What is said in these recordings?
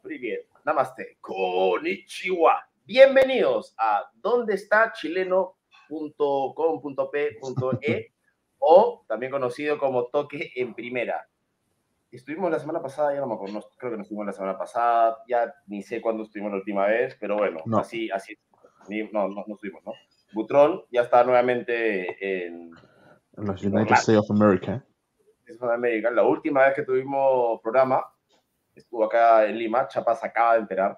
Привет, namaste, konnichiwa. Bienvenidos a dondestachileno.com.p.e o también conocido como Toque en Primera. Estuvimos la semana pasada, ya no me acuerdo, creo que no estuvimos la semana pasada, ya ni sé cuándo estuvimos la última vez, pero bueno, No. así, no estuvimos, ¿no? Butrón ya está nuevamente en los United States of America. América. La última vez que tuvimos programa estuvo acá en Lima. Chapa se acaba de enterar.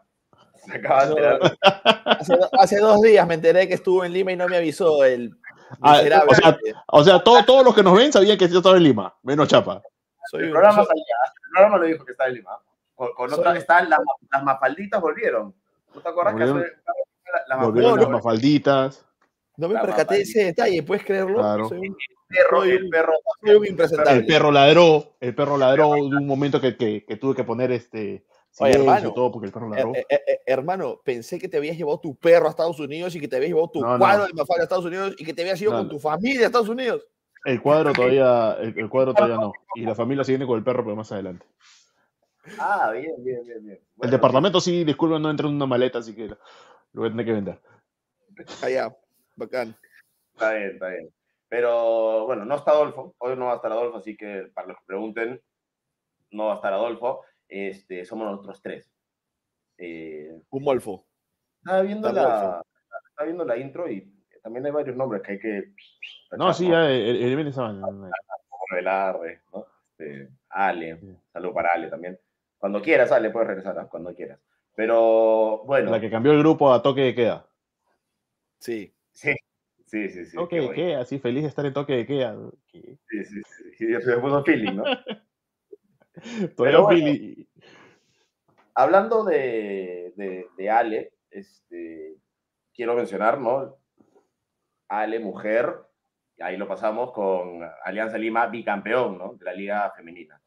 Hace 2 días me enteré que estuvo en Lima y no me avisó el miserable. O sea, todos los que nos ven sabían que yo estaba en Lima, menos Chapa. El programa lo dijo que estaba en Lima. Las mafalditas volvieron. ¿No te acuerdas volvieron las mafalditas? No me percaté de ese detalle, ¿puedes creerlo? Claro. El perro soy un impresentable. El perro ladró de un momento que tuve que poner Oye, hermano, todo porque el perro ladró. Hermano, pensé que te habías llevado tu perro a Estados Unidos y que te habías llevado tu cuadro de Mafalda a Estados Unidos y que te habías ido con tu familia a Estados Unidos. El cuadro todavía no. Y la familia se viene con el perro, pero más adelante. Ah, bien. Bueno, el departamento sí, disculpen, no entra en una maleta, así que lo voy a tener que vender. Allá, bacán. Está bien. Pero bueno, no está Adolfo. Hoy no va a estar Adolfo, así que para los que pregunten, no va a estar Adolfo. Somos nosotros 3. Un molfo. Estaba viendo la intro y también hay varios nombres que hay que... No, sí, ya, el bien estaba. Velarde, ¿no? Ale, saludo para Ale también. Cuando quieras, Ale, puedes regresar, cuando quieras. Pero, bueno. La que cambió el grupo a Toque de Queda. Sí. Toque de Queda, sí, feliz de estar en Toque de Queda. Sí. Se puso feeling, ¿no? Pero bueno, hablando de Ale, quiero mencionar, ¿no? Ale, mujer, y ahí lo pasamos con Alianza Lima, bicampeón, ¿no? De la Liga Femenina.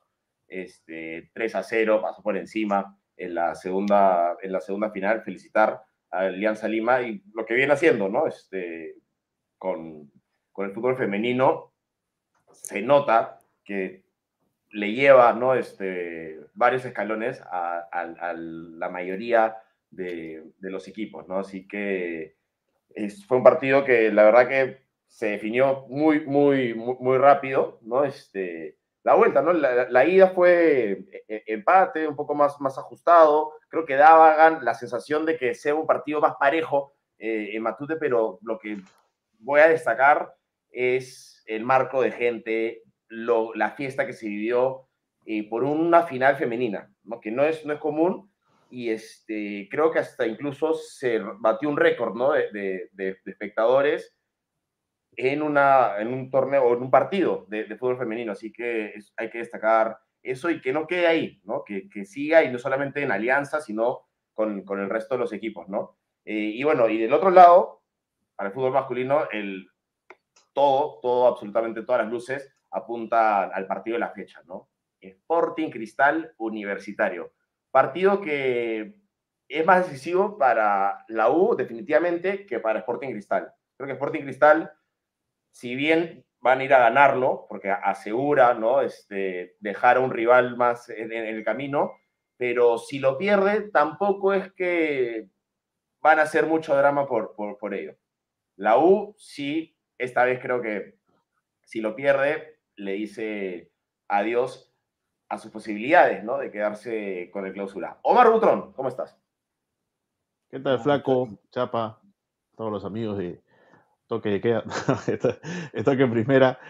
3-0, pasó por encima en la segunda final. Felicitar a Alianza Lima y lo que viene haciendo, ¿no? Con el fútbol femenino, se nota que le lleva, ¿no? Varios escalones a la mayoría de los equipos, ¿no? Así que fue un partido que la verdad que se definió muy rápido, ¿no? La vuelta, ¿no? La ida fue empate, un poco más ajustado. Creo que daba la sensación de que sea un partido más parejo en Matute, pero lo que voy a destacar es el marco de gente, la fiesta que se vivió por una final femenina, ¿no? Que no es común, y creo que hasta incluso se batió un récord, ¿no? de espectadores en un torneo o en un partido de fútbol femenino, así que hay que destacar eso y que no quede ahí, ¿no? Que siga, y no solamente en Alianza, sino con el resto de los equipos, ¿no? Y bueno, y del otro lado, para el fútbol masculino, absolutamente todas las luces apuntan al partido de la fecha, ¿no? Sporting Cristal Universitario. Partido que es más decisivo para la U, definitivamente, que para Sporting Cristal. Creo que Sporting Cristal, si bien van a ir a ganarlo, porque asegura, ¿no? Dejar a un rival más en el camino, pero si lo pierde, tampoco es que van a hacer mucho drama por ello. La U sí, esta vez creo que si lo pierde, le dice adiós a sus posibilidades, ¿no? De quedarse con el clausura. Omar Butrón, ¿cómo estás? ¿Qué tal, Flaco, Chapa, todos los amigos de Toque de Queda? Toque en Primera.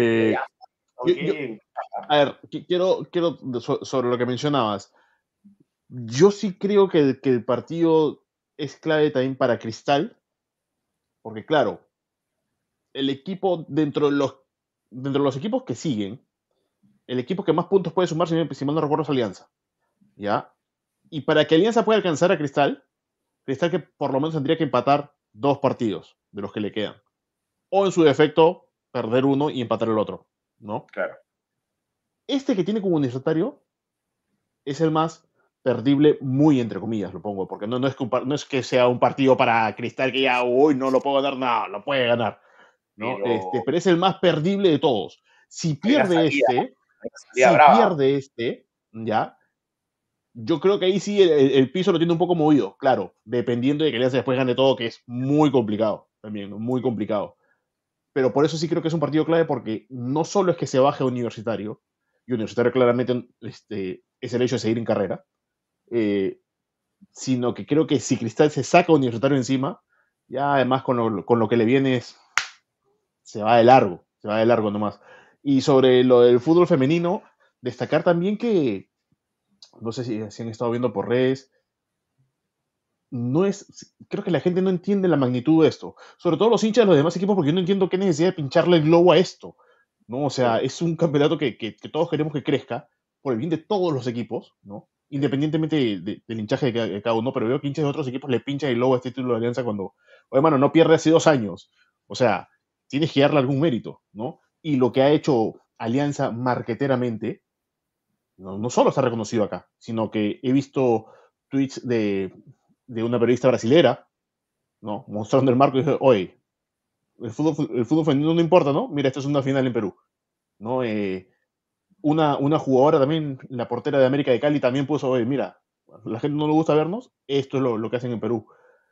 A ver, quiero sobre lo que mencionabas. Yo sí creo que el partido es clave también para Cristal, porque claro, el equipo dentro de los equipos que siguen, el equipo que más puntos puede sumar, si mal no recuerdo, es Alianza, ¿ya? Y para que Alianza pueda alcanzar a Cristal que por lo menos tendría que empatar 2 partidos de los que le quedan, o en su defecto perder uno y empatar el otro, ¿no? Claro. Que tiene como Universitario es el más perdible, muy entre comillas, lo pongo, porque no es que sea un partido para Cristal que ya, uy, no lo puedo ganar, no, lo puede ganar, ¿no? Pero es el más perdible de todos. Si pierde ya, yo creo que ahí sí el piso lo tiene un poco movido, claro, dependiendo de que Alianza después gane todo, que es muy complicado también, muy complicado. Pero por eso sí creo que es un partido clave, porque no solo es que se baje a Universitario, y Universitario claramente es el hecho de seguir en carrera, sino que creo que si Cristal se saca a Universitario encima, ya además con lo que le viene se va de largo nomás. Y sobre lo del fútbol femenino, destacar también que, no sé si han estado viendo por redes, creo que la gente no entiende la magnitud de esto. Sobre todo los hinchas de los demás equipos, porque yo no entiendo qué necesidad de pincharle el globo a esto. ¿No? O sea, es un campeonato que todos queremos que crezca por el bien de todos los equipos, ¿no? Independientemente del hinchaje de cada uno, pero veo que hinchas de otros equipos le pinchan el globo a este título de Alianza cuando, oye, mano, no pierde hace 2 años. O sea, tienes que darle algún mérito, ¿no? Y lo que ha hecho Alianza marqueteramente, no solo está reconocido acá, sino que he visto tweets de una periodista brasilera, ¿no? Mostrando el marco y dije, oye, el fútbol femenino no importa, ¿no? Mira, esto es una final en Perú, ¿no? Una jugadora también, la portera de América de Cali, también puso, oye, mira, la gente no le gusta vernos, esto es lo que hacen en Perú.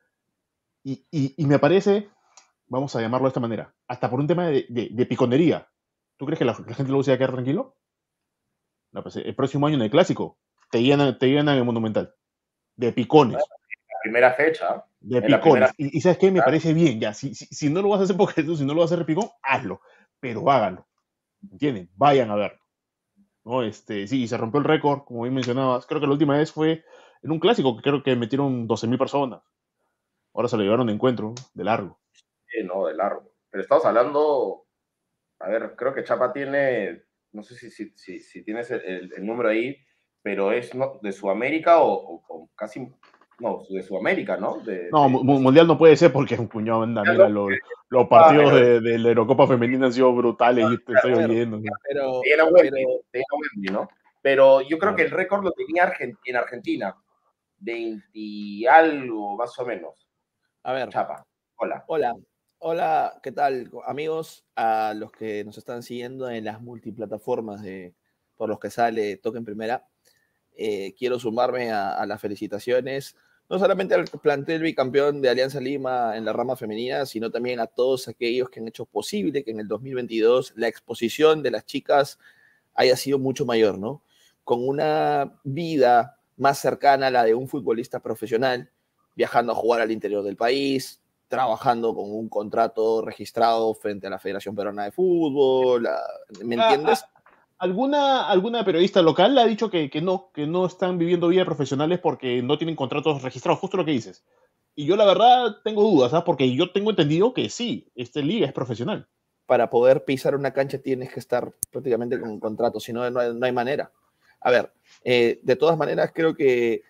Y me parece, vamos a llamarlo de esta manera, hasta por un tema de piconería. ¿Tú crees que la gente lo va a quedar tranquilo? No, pues el próximo año en el Clásico te llenan en el Monumental. De picones. La primera fecha. De picones. Y ¿sabes qué? Me parece bien, ya. Si no lo vas a hacer porque si no lo vas a hacer picón, hazlo. Pero háganlo. ¿Entienden? Vayan a verlo. ¿No? Sí, se rompió el récord, como bien mencionabas. Creo que la última vez fue en un clásico que creo que metieron 12.000 personas. Ahora se lo llevaron de encuentro, de largo. Sí, no, de largo. Pero estamos hablando, a ver, creo que Chapa tiene, no sé si tienes el número ahí, pero es de Sudamérica o casi, no, de Sudamérica, ¿no? No, Mundial no puede ser porque es un puñado, anda, mira, los partidos de la Eurocopa Femenina han sido brutales y te estoy oyendo. Pero, Wembley, ¿no? Pero yo creo que el récord lo tenía en Argentina, 20 y algo, más o menos. A ver. Chapa, hola. Hola, ¿qué tal, amigos? A los que nos están siguiendo en las multiplataformas por los que sale Toque en Primera. Quiero sumarme a las felicitaciones, no solamente al plantel bicampeón de Alianza Lima en la rama femenina, sino también a todos aquellos que han hecho posible que en el 2022 la exposición de las chicas haya sido mucho mayor, ¿no? Con una vida más cercana a la de un futbolista profesional, viajando a jugar al interior del país, trabajando con un contrato registrado frente a la Federación Peruana de Fútbol, ¿me entiendes? Alguna periodista local ha dicho que no están viviendo vida profesionales porque no tienen contratos registrados, justo lo que dices. Y yo la verdad tengo dudas, ¿sabes? Porque yo tengo entendido que sí, esta liga es profesional. Para poder pisar una cancha tienes que estar prácticamente con un contrato, si no, no hay manera. A ver, de todas maneras creo que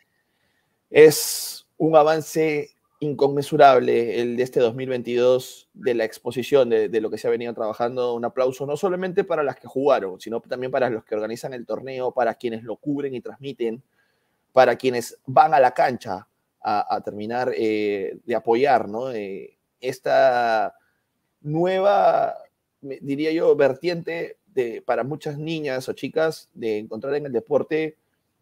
es un avance inconmensurable el de este 2022 de la exposición de lo que se ha venido trabajando. Un aplauso no solamente para las que jugaron, sino también para los que organizan el torneo, para quienes lo cubren y transmiten, para quienes van a la cancha a terminar de apoyar, ¿no? Esta nueva, diría yo, vertiente para muchas niñas o chicas de encontrar en el deporte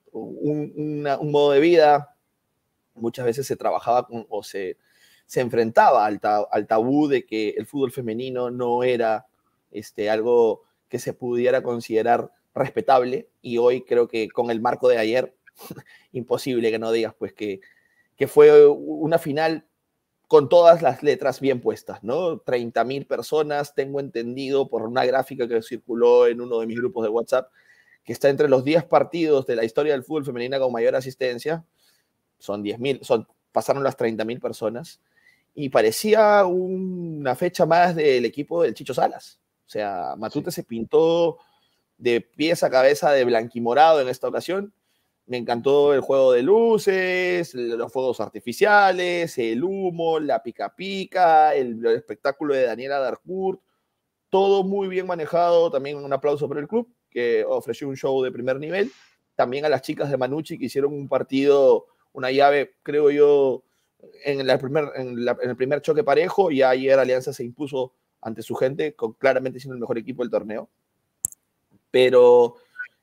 un modo de vida. Muchas veces se trabajaba o se enfrentaba al tabú de que el fútbol femenino no era algo que se pudiera considerar respetable, y hoy creo que con el marco de ayer, imposible que no digas pues que fue una final con todas las letras bien puestas, ¿no? 30.000 personas, tengo entendido por una gráfica que circuló en uno de mis grupos de WhatsApp, que está entre los 10 partidos de la historia del fútbol femenino con mayor asistencia. Son 10.000, pasaron las 30.000 personas, y parecía una fecha más del equipo del Chicho Salas. O sea, Matute se pintó de pies a cabeza de blanquimorado en esta ocasión. Me encantó el juego de luces, los fuegos artificiales, el humo, la pica pica, el espectáculo de Daniela Darcourt, todo muy bien manejado. También un aplauso para el club, que ofreció un show de primer nivel. También a las chicas de Manucci, que hicieron un partido, una llave, creo yo, en el primer choque parejo, y ayer Alianza se impuso ante su gente, claramente siendo el mejor equipo del torneo. Pero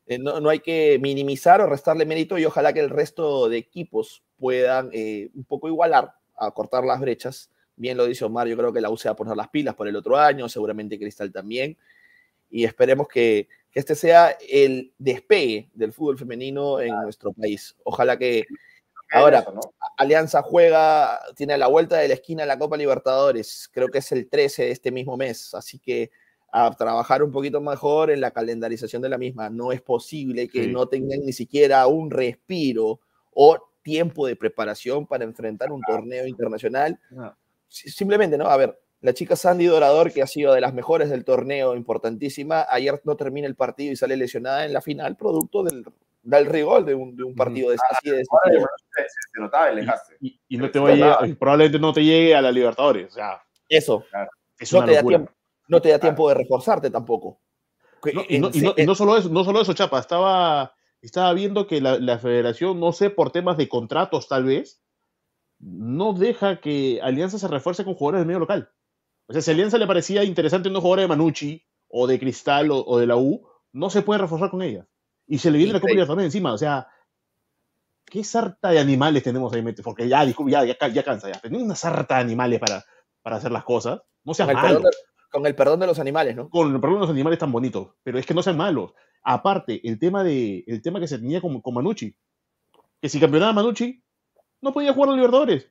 No hay que minimizar o restarle mérito y ojalá que el resto de equipos puedan un poco igualar, a cortar las brechas. Bien lo dice Omar, yo creo que la U se va a poner las pilas por el otro año, seguramente Cristal también, y esperemos que este sea el despegue del fútbol femenino en nuestro país. Ojalá que ahora Eso, ¿no? Alianza tiene a la vuelta de la esquina la Copa Libertadores, creo que es el 13 de este mismo mes, así que a trabajar un poquito mejor en la calendarización de la misma. No es posible que no tengan ni siquiera un respiro o tiempo de preparación para enfrentar un torneo internacional. Simplemente, ¿no? A ver, la chica Sandy Dorador, que ha sido de las mejores del torneo, importantísima, ayer no termina el partido y sale lesionada en la final, producto del rigor de un partido así de decisivo. Se notaba el desgaste. Y no te vaya, probablemente no te llegue a la Libertadores. O sea, eso. Claro. Es una locura. No te da tiempo de reforzarte tampoco. No solo eso, Chapa. Estaba viendo que la federación, no sé, por temas de contratos tal vez, no deja que Alianza se refuerce con jugadores del medio local. O sea, si a Alianza le parecía interesante unos jugadores de Manucci o de Cristal o de la U, no se puede reforzar con ella. Y se le viene la Copa Libertadores encima. O sea, ¿qué sarta de animales tenemos ahí? Porque ya cansa. Ya. Tenemos una sarta de animales para hacer las cosas. No sean malos. Con el perdón de los animales, ¿no? Con el perdón de los animales tan bonitos. Pero es que no sean malos. Aparte, el tema que se tenía con Manucci. Que si campeonaba Manucci, no podía jugar a los Libertadores.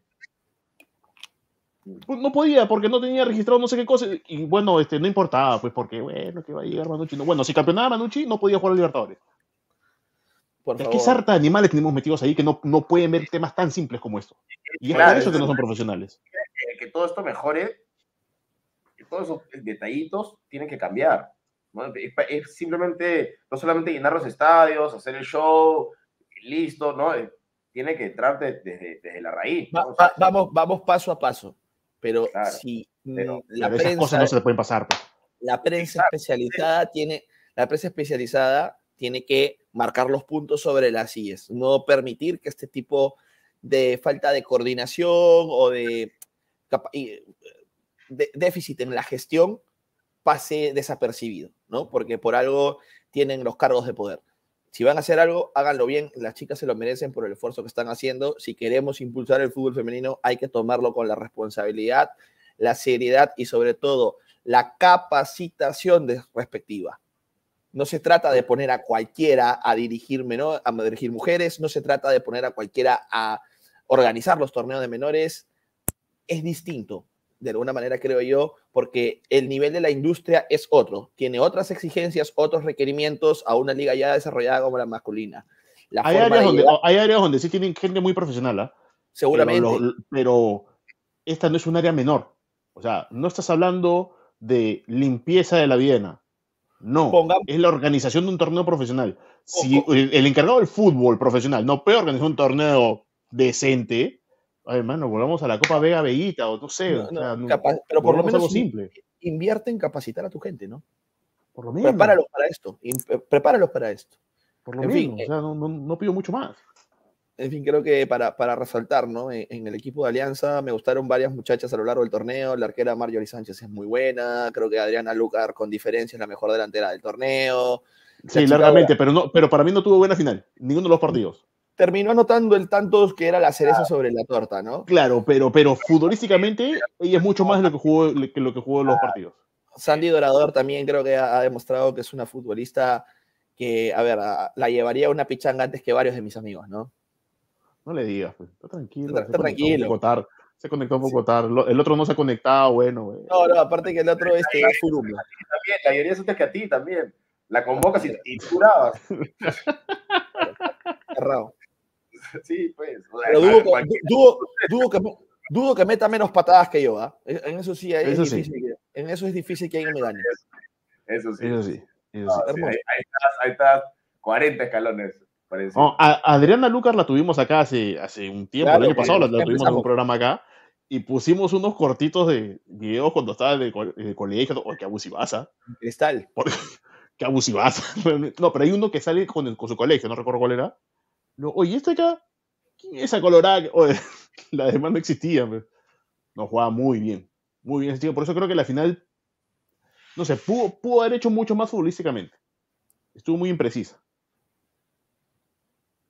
No podía, porque no tenía registrado no sé qué cosa. Y bueno, no importaba, pues, porque, bueno, que va a llegar Manucci. No. Bueno, si campeonaba Manucci, no podía jugar a los Libertadores. Por favor. ¿Qué sarta de animales tenemos metidos ahí que no pueden ver temas tan simples como esto? Y es por eso que no son profesionales. Que todo esto mejore, que todos esos detallitos tienen que cambiar, ¿no? Es simplemente, no solamente llenar los estadios, hacer el show, listo, ¿no? Tiene que entrar desde la raíz, ¿no? Vamos paso a paso. Pero claro, si la prensa, esas cosas no se le pueden pasar. Pues. La prensa especializada tiene que marcar los puntos sobre las IES, no permitir que este tipo de falta de coordinación o de déficit en la gestión pase desapercibido, ¿no? Porque por algo tienen los cargos de poder. Si van a hacer algo, háganlo bien. Las chicas se lo merecen por el esfuerzo que están haciendo. Si queremos impulsar el fútbol femenino, hay que tomarlo con la responsabilidad, la seriedad y sobre todo la capacitación respectiva. No se trata de poner a cualquiera a dirigir mujeres, no se trata de poner a cualquiera a organizar los torneos de menores. Es distinto, de alguna manera creo yo, porque el nivel de la industria es otro. Tiene otras exigencias, otros requerimientos a una liga ya desarrollada como la masculina. Hay áreas donde sí tienen gente muy profesional, ¿eh? Seguramente. Pero esta no es un área menor. O sea, no estás hablando de limpieza de la Viena. No, es la organización de un torneo profesional. Si el encargado del fútbol profesional no puede organizar un torneo decente, hermano, volvamos a la Copa Vega Veguita o no sé. Pero por lo menos algo simple. Invierte en capacitar a tu gente, ¿no? Por lo menos. Prepáralos para esto. Prepáralos para esto. Por lo menos. O sea, no pido mucho más. En fin, creo que para resaltar, ¿no? En el equipo de Alianza me gustaron varias muchachas a lo largo del torneo. La arquera Marjorie Sánchez es muy buena. Creo que Adriana Lucar, con diferencia, es la mejor delantera del torneo. Sí, largamente, pero para mí no tuvo buena final. Ninguno de los partidos. Terminó anotando el tanto que era la cereza sobre la torta, ¿no? Claro, pero futbolísticamente ella es mucho más de lo que jugó en los partidos. Sandy Dorador también creo que ha demostrado que es una futbolista que, a ver, la llevaría a una pichanga antes que varios de mis amigos, ¿no? No le digas, pues. Está tranquilo. Está tranquilo. Se conectó un poco tarde. El otro no se ha conectado, bueno. No, aparte que el otro es Furumba. También, la mayoría es que a ti también. La convocas y tú grabas. Cerrado. Sí, pues. Pero dudo que meta menos patadas que yo, ¿ah? En eso sí es difícil. En eso es difícil que alguien me gane. Eso sí. Ahí estás 40 escalones. No, Adriana Lucar la tuvimos acá hace un tiempo, claro, el año pasado la tuvimos en un programa acá y pusimos unos cortitos de videos cuando estaba en el colegio. Oh, qué abusivaza. Cristal. Qué abusivaza. No, pero hay uno que sale con su colegio, no recuerdo cuál era. No, oye, ¿este acá? ¿Quién es esa colorada? Oye, la demás no existía. Pero no, jugaba muy bien. Muy bien. Por eso creo que la final, no sé, pudo haber hecho mucho más futbolísticamente. Estuvo muy imprecisa.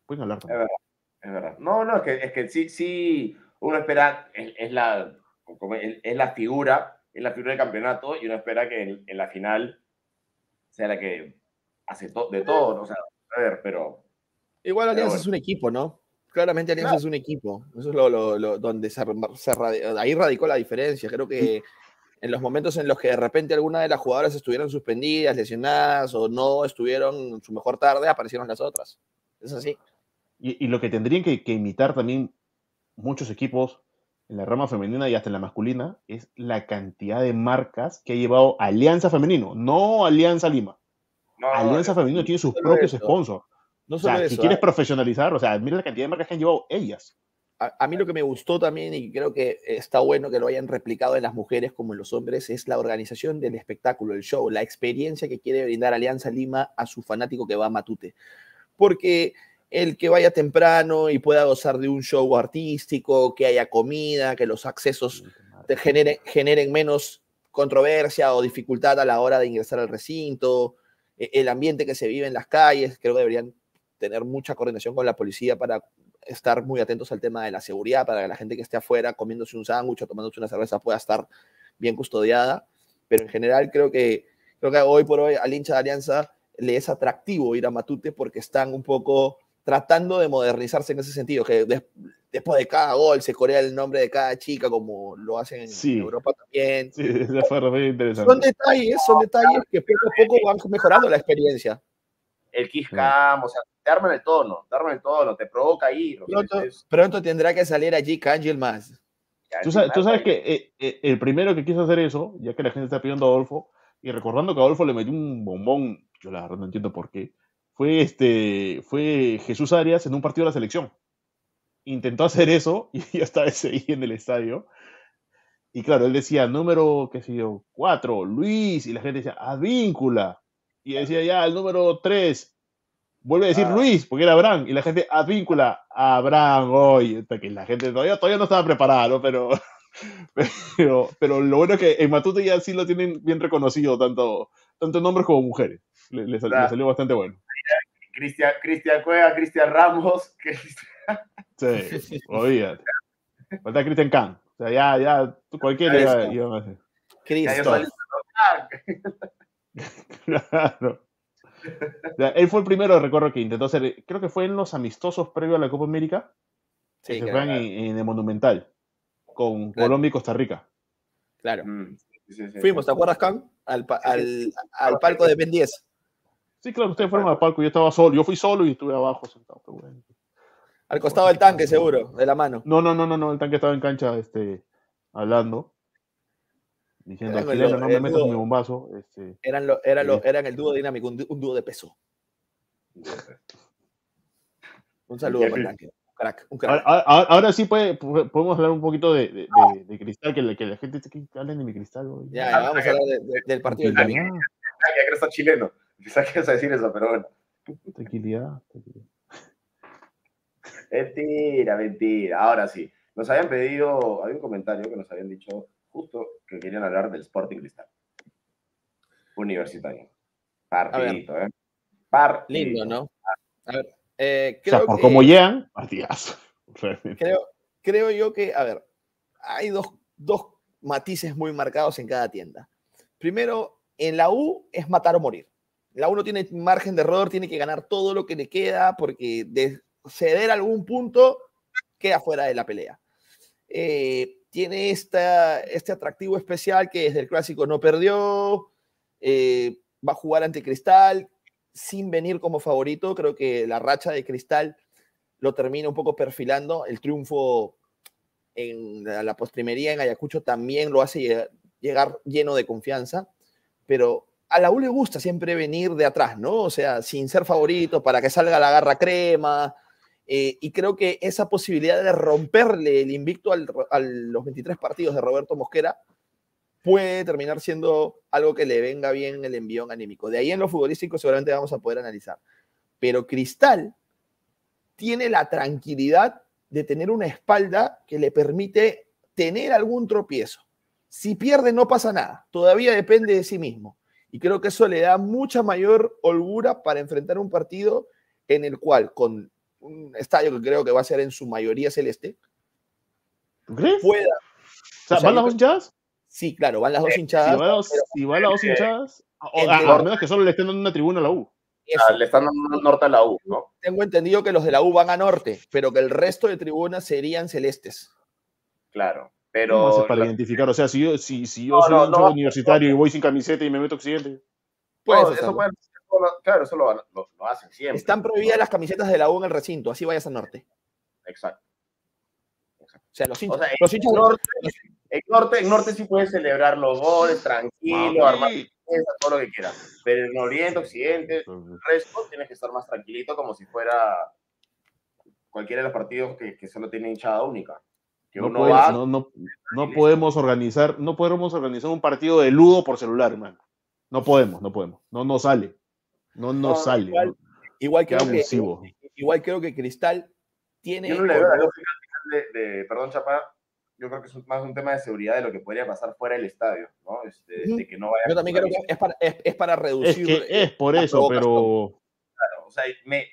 Pueden hablar Es también. verdad, es verdad. No, es que sí, uno espera, es la figura, del campeonato, y uno espera que en la final sea la que hace de todo, ¿no? O sea, a ver, pero Igual Alianza bueno. es un equipo, ¿no? Claramente Alianza Claro, es un equipo. Eso es donde ahí radicó la diferencia. Creo que en los momentos en los que de repente alguna de las jugadoras estuvieron suspendidas, lesionadas o no estuvieron en su mejor tarde, aparecieron las otras. Es así. Y lo que tendrían que imitar también muchos equipos en la rama femenina y hasta en la masculina es la cantidad de marcas que ha llevado Alianza Femenino, no Alianza Lima. no, Alianza Femenino tiene sus No solo propios eso, sponsors. no O solo sea, si eso. quieres profesionalizar, o sea, mira la cantidad de marcas que han llevado ellas. A mí lo que me gustó también, y creo que está bueno que lo hayan replicado en las mujeres como en los hombres, es la organización del espectáculo, el show, la experiencia que quiere brindar Alianza Lima a su fanático que va a Matute. Porque el que vaya temprano y pueda gozar de un show artístico, que haya comida, que los accesos te generen menos controversia o dificultad a la hora de ingresar al recinto, el ambiente que se vive en las calles, creo que deberían tener mucha coordinación con la policía para estar muy atentos al tema de la seguridad, para que la gente que esté afuera comiéndose un sándwich o tomándose una cerveza pueda estar bien custodiada. Pero en general creo que hoy por hoy al hincha de Alianza le es atractivo ir a Matute porque están un poco tratando de modernizarse en ese sentido, que después de cada gol se corea el nombre de cada chica como lo hacen en Sí, Europa también. sí, esa fue muy Son interesante. detalles que poco a poco van mejorando la experiencia. el Kiss Sí. Cam, o sea, te arman el tono, te provoca ir. O sea, Pronto tendrá que salir allí Kangel más. Tú sabes que el primero que quiso hacer eso, ya que la gente está pidiendo a Adolfo, y recordando que Adolfo le metió un bombón, yo la verdad no entiendo por qué, fue Jesús Arias en un partido de la selección. Intentó hacer eso y yo estaba ese ahí en el estadio. Y claro, él decía número, qué sé yo, 4, Luis, y la gente decía, Advíncula. Y decía ya el número 3, vuelve a decir Luis, porque era Abraham, y la gente, Advíncula, Abraham, hoy, hasta que la gente todavía no estaba preparada, ¿no? Pero lo bueno es que en Matute ya sí lo tienen bien reconocido, tanto en hombres como mujeres. Le salió bastante bueno. Cristian Cueva, Cristian Ramos. Sí, olvídate. Falta Cristian Kahn. O sea, ya cualquiera iba a hacer. Cristo. Claro. O sea, él fue el primero, recuerdo, que intentó hacer, creo que fue en los amistosos previos a la Copa América, Sí, que se juegan en el Monumental, con Colombia y Costa Rica. Claro. Sí. Fuimos, ¿te acuerdas, Cam? Al palco de Ben 10. Sí, claro, ustedes fueron al palco, yo estaba solo, yo fui solo y estuve abajo sentado. Bueno. Al costado del tanque, seguro, de la mano. No, el tanque estaba en cancha, hablando, diciendo, chileno, no me metas en mi bombazo. Eran el dúo dinámico, un dúo de peso. Un saludo para el tanque. Un crack. Ahora sí podemos hablar un poquito de Cristal, que la gente dice que hablen de mi Cristal. Ya, vamos a hablar del partido del domingo. Ya que está chileno. Quizás quieres decir eso, pero bueno. Tranquilidad. Mentira. Ahora sí. Nos habían pedido, había un comentario que nos habían dicho justo que querían hablar del Sporting Cristal. Universitario. Partidito, ¿eh? Partidito. Lindo, ¿no? A ver, o sea, por cómo llegan, partidazo. Creo yo que, a ver, hay dos matices muy marcados en cada tienda. Primero, en la U es matar o morir. La U no tiene margen de error, tiene que ganar todo lo que le queda, porque de ceder algún punto queda fuera de la pelea. Tiene este atractivo especial que desde el clásico no perdió, va a jugar ante Cristal sin venir como favorito. Creo que la racha de Cristal lo termina un poco perfilando. El triunfo en la postrimería en Ayacucho también lo hace llegar lleno de confianza, pero a la U le gusta siempre venir de atrás, ¿no? O sea, sin ser favorito, para que salga la garra crema, y creo que esa posibilidad de romperle el invicto a los 23 partidos de Roberto Mosquera puede terminar siendo algo que le venga bien el envión anímico. De ahí en lo futbolístico seguramente vamos a poder analizar. Pero Cristal tiene la tranquilidad de tener una espalda que le permite tener algún tropiezo. Si pierde no pasa nada, todavía depende de sí mismo. Y creo que eso le da mucha mayor holgura para enfrentar un partido en el cual, con un estadio que creo que va a ser en su mayoría celeste, ¿Tú crees? pueda... O sea, o sea, ¿van las yo dos hinchadas? Sí, claro, van las dos Si hinchadas, van las, pero si van las dos hinchadas, en a teoría, menos que solo le estén dando una tribuna a la U. eso. Le están dando norte a la U, ¿no? Tengo entendido que los de la U van a norte, pero que el resto de tribunas serían celestes. Claro. ¿Cómo haces Pero para identificar? O sea, si yo no, soy no, hincha no, universitario y voy sin camiseta y me meto occidente. Puedes no, hacerlo. claro, eso lo hacen siempre. Están prohibidas ¿no? las camisetas de la U en el recinto, así vayas a norte. Exacto. O sea, los hinchas, O sea, los hinchas en norte sí puedes celebrar los goles, tranquilo, armar todo lo que quieras. Pero en oriente, occidente, el resto tienes que estar más tranquilito, como si fuera cualquiera de los partidos que solo tiene hinchada única. Que No, uno puede- va. no podemos organizar un partido de ludo por celular, hermano. No podemos. No nos sale. No nos sale. Igual Qué abusivo. creo que Cristal tiene. Yo no le veo la lógica perdón, Chapa, yo creo que es más un tema de seguridad de lo que podría pasar fuera del estadio, ¿no? De que no vaya. Yo también creo que es para reducir. Es que es por eso, pero. Claro, o sea,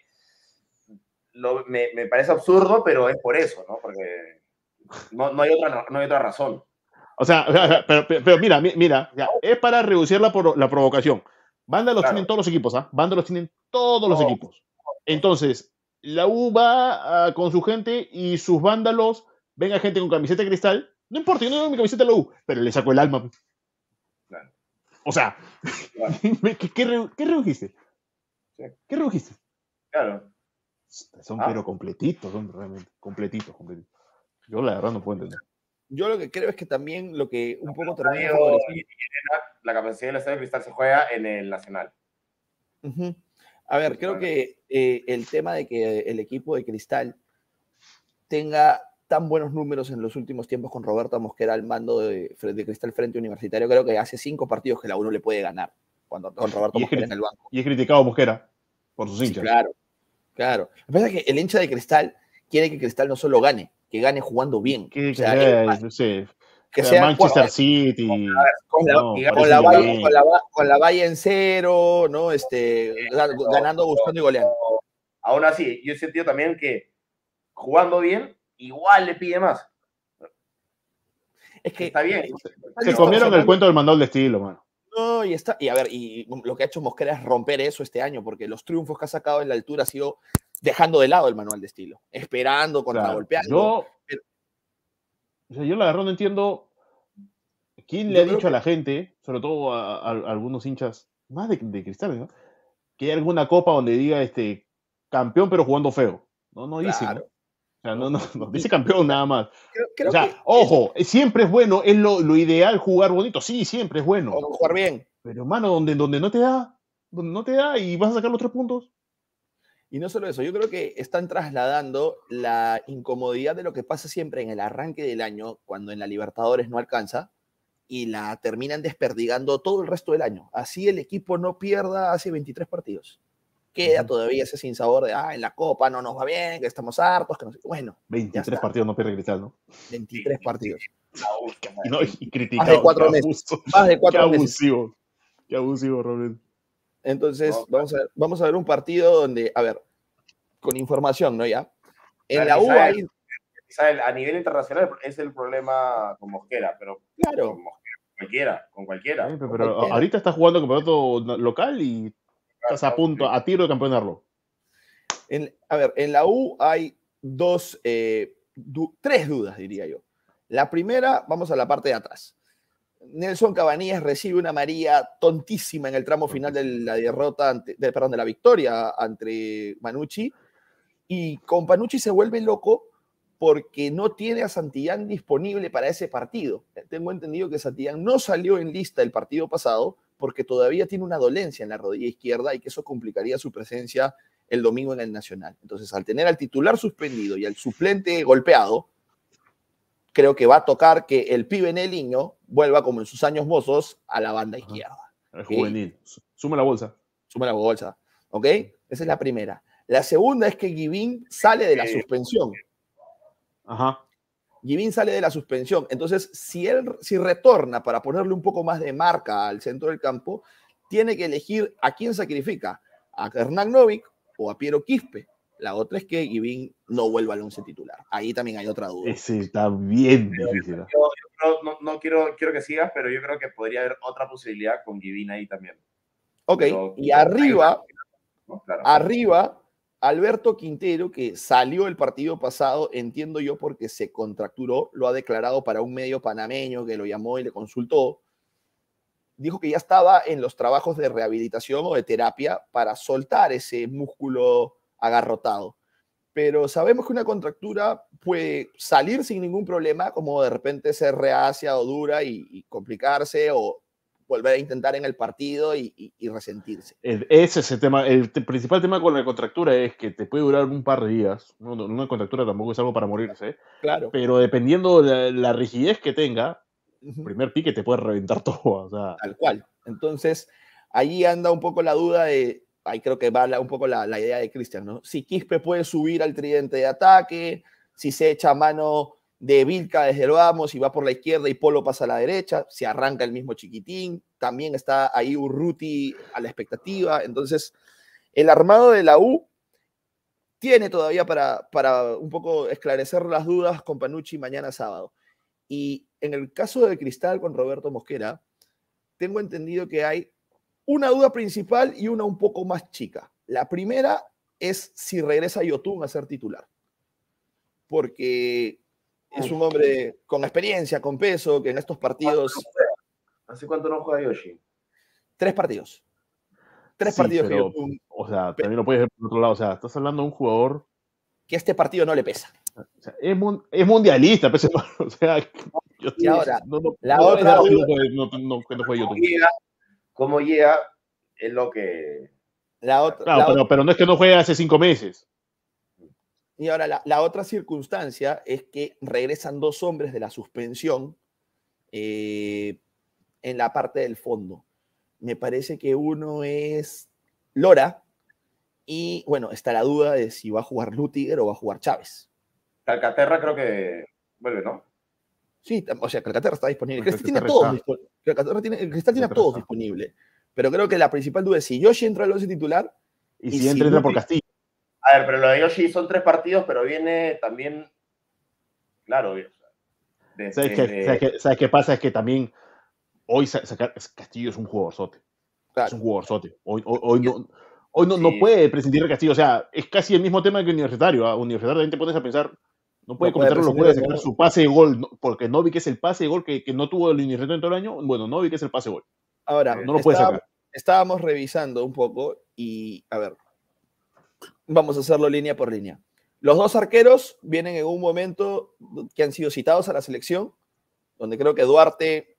me parece absurdo, pero es por eso, ¿no? Porque no hay otra razón. O sea, pero mira, ya, es para reducir la provocación. Vándalos tienen todos los equipos, ¿ah? Vándalos tienen todos los equipos. Entonces, la U va con su gente y sus vándalos, venga gente con camiseta de Cristal, no importa, yo no tengo mi camiseta de la U, pero le saco el alma. Claro. O sea, Claro. ¿qué redujiste? Sí. ¿Qué redujiste? Claro. Son pero completitos, son realmente completitos. Yo la verdad no puedo entender. Yo lo que creo es que también lo que un poco termina la capacidad del Estadio Cristal se juega en el Nacional. A ver, creo que el tema de que el equipo de Cristal tenga tan buenos números en los últimos tiempos con Roberto Mosquera al mando de Cristal Frente Universitario, creo que hace 5 partidos que la U no le puede ganar con Roberto Mosquera en el banco. Y es criticado Mosquera por sus hinchas. Sí, claro. Lo que pasa es que el hincha de Cristal quiere que Cristal no solo gane, que gane jugando bien. Que sea Manchester City. Con la valla en cero, ¿no? Ganando, buscando y goleando. Aún así, yo he sentido también que jugando bien, igual le pide más. Es que está bien. Se comieron el cuento del manual de estilo, mano. No, y a ver, y lo que ha hecho Mosquera es romper eso este año, porque los triunfos que ha sacado en la altura ha sido dejando de lado el manual de estilo, esperando, contragolpeando. Yo la verdad no entiendo quién le ha dicho a la gente, sobre todo a algunos hinchas, más de Cristal, ¿no? Que hay alguna copa donde diga campeón pero jugando feo. No dice, ¿no? O sea, no dice campeón nada más. O sea, ojo, siempre es bueno, es lo ideal jugar bonito. Sí, siempre es bueno. O jugar bien. Pero, hermano, donde no te da y vas a sacar los 3 puntos. Y no solo eso, yo creo que están trasladando la incomodidad de lo que pasa siempre en el arranque del año, cuando en la Libertadores no alcanza, y la terminan desperdigando todo el resto del año. Así el equipo no pierda hace 23 partidos. Queda todavía ese sinsabor de, en la Copa no nos va bien, que estamos hartos, que no sé. Bueno. 23 partidos no pierde Cristal, ¿no? 23 partidos. Y criticado. Más de 4 meses. Más de 4 meses. Qué abusivo, Robert. Entonces, vamos a ver un partido donde, a ver, con información, ¿no? Ya. En la U hay... A nivel internacional es el problema con Mosquera, pero claro. Con cualquiera. Pero ahorita estás jugando campeonato local y estás a punto, a tiro de campeonarlo. A ver, en la U hay 3 dudas, diría yo. La primera, vamos a la parte de atrás. Nelson Cabanillas recibe una amarilla tontísima en el tramo final de la de la victoria ante Manucci. Y con Panucci se vuelve loco porque no tiene a Santillán disponible para ese partido. Tengo entendido que Santillán no salió en lista el partido pasado porque todavía tiene una dolencia en la rodilla izquierda y que eso complicaría su presencia el domingo en el Nacional. Entonces, al tener al titular suspendido y al suplente golpeado, creo que va a tocar que el pibe Neliño vuelva, como en sus años mozos, a la banda izquierda. El juvenil. Suma la bolsa. ¿Ok? Esa es la primera. La segunda es que Guivín sale de la suspensión. Guivín sale de la suspensión. Entonces, si retorna para ponerle un poco más de marca al centro del campo, tiene que elegir a quién sacrifica, a Hernán Novik o a Piero Quispe. La otra es que Givín no vuelva al 11 titular. Ahí también hay otra duda. Ese está bien difícil. Quiero que sigas, pero yo creo que podría haber otra posibilidad con Givín ahí también. Ok, Pero, y arriba, ¿no? Claro. arriba, Alberto Quintero, que salió el partido pasado, entiendo yo, porque se contracturó, lo ha declarado para un medio panameño que lo llamó y le consultó. Dijo que ya estaba en los trabajos de rehabilitación o de terapia para soltar ese músculo agarrotado. Pero sabemos que una contractura puede salir sin ningún problema, como de repente ser reacia o dura y complicarse, o volver a intentar en el partido y resentirse. Ese es el tema. El principal tema con la contractura es que te puede durar un par de días. Una contractura tampoco es algo para morirse. Claro. Pero dependiendo de la rigidez que tenga, primer pique te puede reventar todo. O sea. Tal cual. Entonces, ahí anda un poco la duda de, ahí creo que va un poco la idea de Cristian, ¿no? Si Quispe puede subir al tridente de ataque, si se echa mano de Vilca desde el vamos y va por la izquierda y Polo pasa a la derecha, si arranca el mismo Chiquitín, también está ahí Urruti a la expectativa. Entonces, el armado de la U tiene todavía para un poco esclarecer las dudas con Panucci mañana sábado. Y en el caso de Cristal con Roberto Mosquera, tengo entendido que hay una duda principal y una un poco más chica. La primera es si regresa Yotun a ser titular. Porque es un hombre con experiencia, con peso, que en estos partidos... ¿Hace cuánto no juega Yoshi? 3 partidos. 3 Sí, partidos pero, que Yotun... o sea, también lo puedes ver por otro lado. O sea, estás hablando de un jugador... que este partido no le pesa. O sea, es mundialista, pese, o sea, y ahora, la otra no fue YouTube. ¿Cómo llega? Es lo que... Claro, pero no es que no juegue hace 5 meses. Y ahora, la otra circunstancia es que regresan 2 hombres de la suspensión en la parte del fondo. Me parece que uno es Lora, y bueno, está la duda de si va a jugar Lutiger o va a jugar Chávez. Calcaterra creo que vuelve, ¿no? Sí, o sea, Calcaterra está disponible. Cristal tiene a todos disponibles. Cristal tiene a todos disponibles. Pero creo que la principal duda es si Yoshi entra al 11 titular. Y si entra por Castillo. A ver, pero lo de Yoshi son 3 partidos, pero viene también. Claro. ¿Sabes qué pasa? Es que también hoy Castillo es un jugadorzote. Claro. Es un jugadorzote. Hoy no puede prescindir de Castillo. O sea, es casi el mismo tema que Universitario. Universitario también te pones a pensar. No puede cometer la locura de sacar su pase de gol, porque Novik es el pase de gol que no tuvo el Universitario en todo el año. Bueno, Novik es el pase de gol. Ahora, no lo puede sacar. Estábamos revisando un poco y, a ver, vamos a hacerlo línea por línea. Los 2 arqueros vienen en un momento que han sido citados a la selección, donde creo que Duarte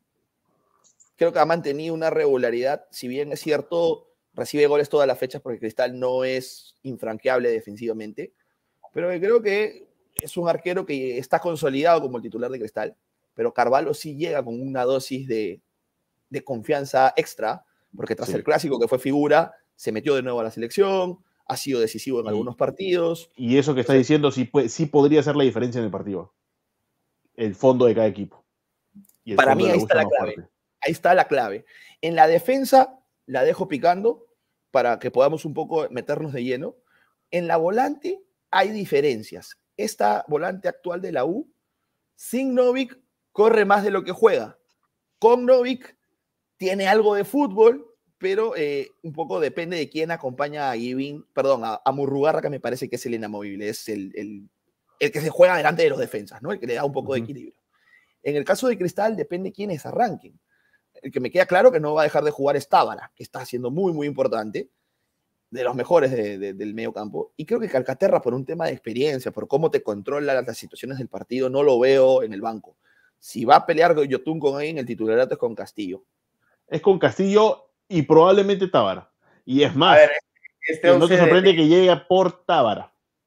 ha mantenido una regularidad, si bien es cierto, recibe goles todas las fechas porque Cristal no es infranqueable defensivamente, pero creo que es un arquero que está consolidado como el titular de Cristal, pero Carvalho sí llega con una dosis de confianza extra, porque tras el clásico que fue figura, se metió de nuevo a la selección, ha sido decisivo en algunos partidos. Y eso que está diciendo sí podría ser la diferencia en el partido. El fondo de cada equipo. Para mí ahí está la clave. Ahí está la clave. En la defensa la dejo picando para que podamos un poco meternos de lleno. En la volante hay diferencias. Esta volante actual de la U, sin Novik, corre más de lo que juega. Con Novik tiene algo de fútbol, pero un poco depende de quién acompaña a Givín, perdón, a Murrugarra, que me parece que es el inamovible, es el que se juega delante de los defensas, ¿no? El que le da un poco de equilibrio. En el caso de Cristal depende quiénes arranquen. El que me queda claro que no va a dejar de jugar es Tábara, que está siendo muy, muy importante, de los mejores del medio campo. Y creo que Calcaterra, por un tema de experiencia, por cómo te controla las situaciones del partido, no lo veo en el banco. Si va a pelear Yotun con alguien, el titularato es con Castillo. Es con Castillo y probablemente Tábara. Y es más, no te sorprende que llegue por Tábara.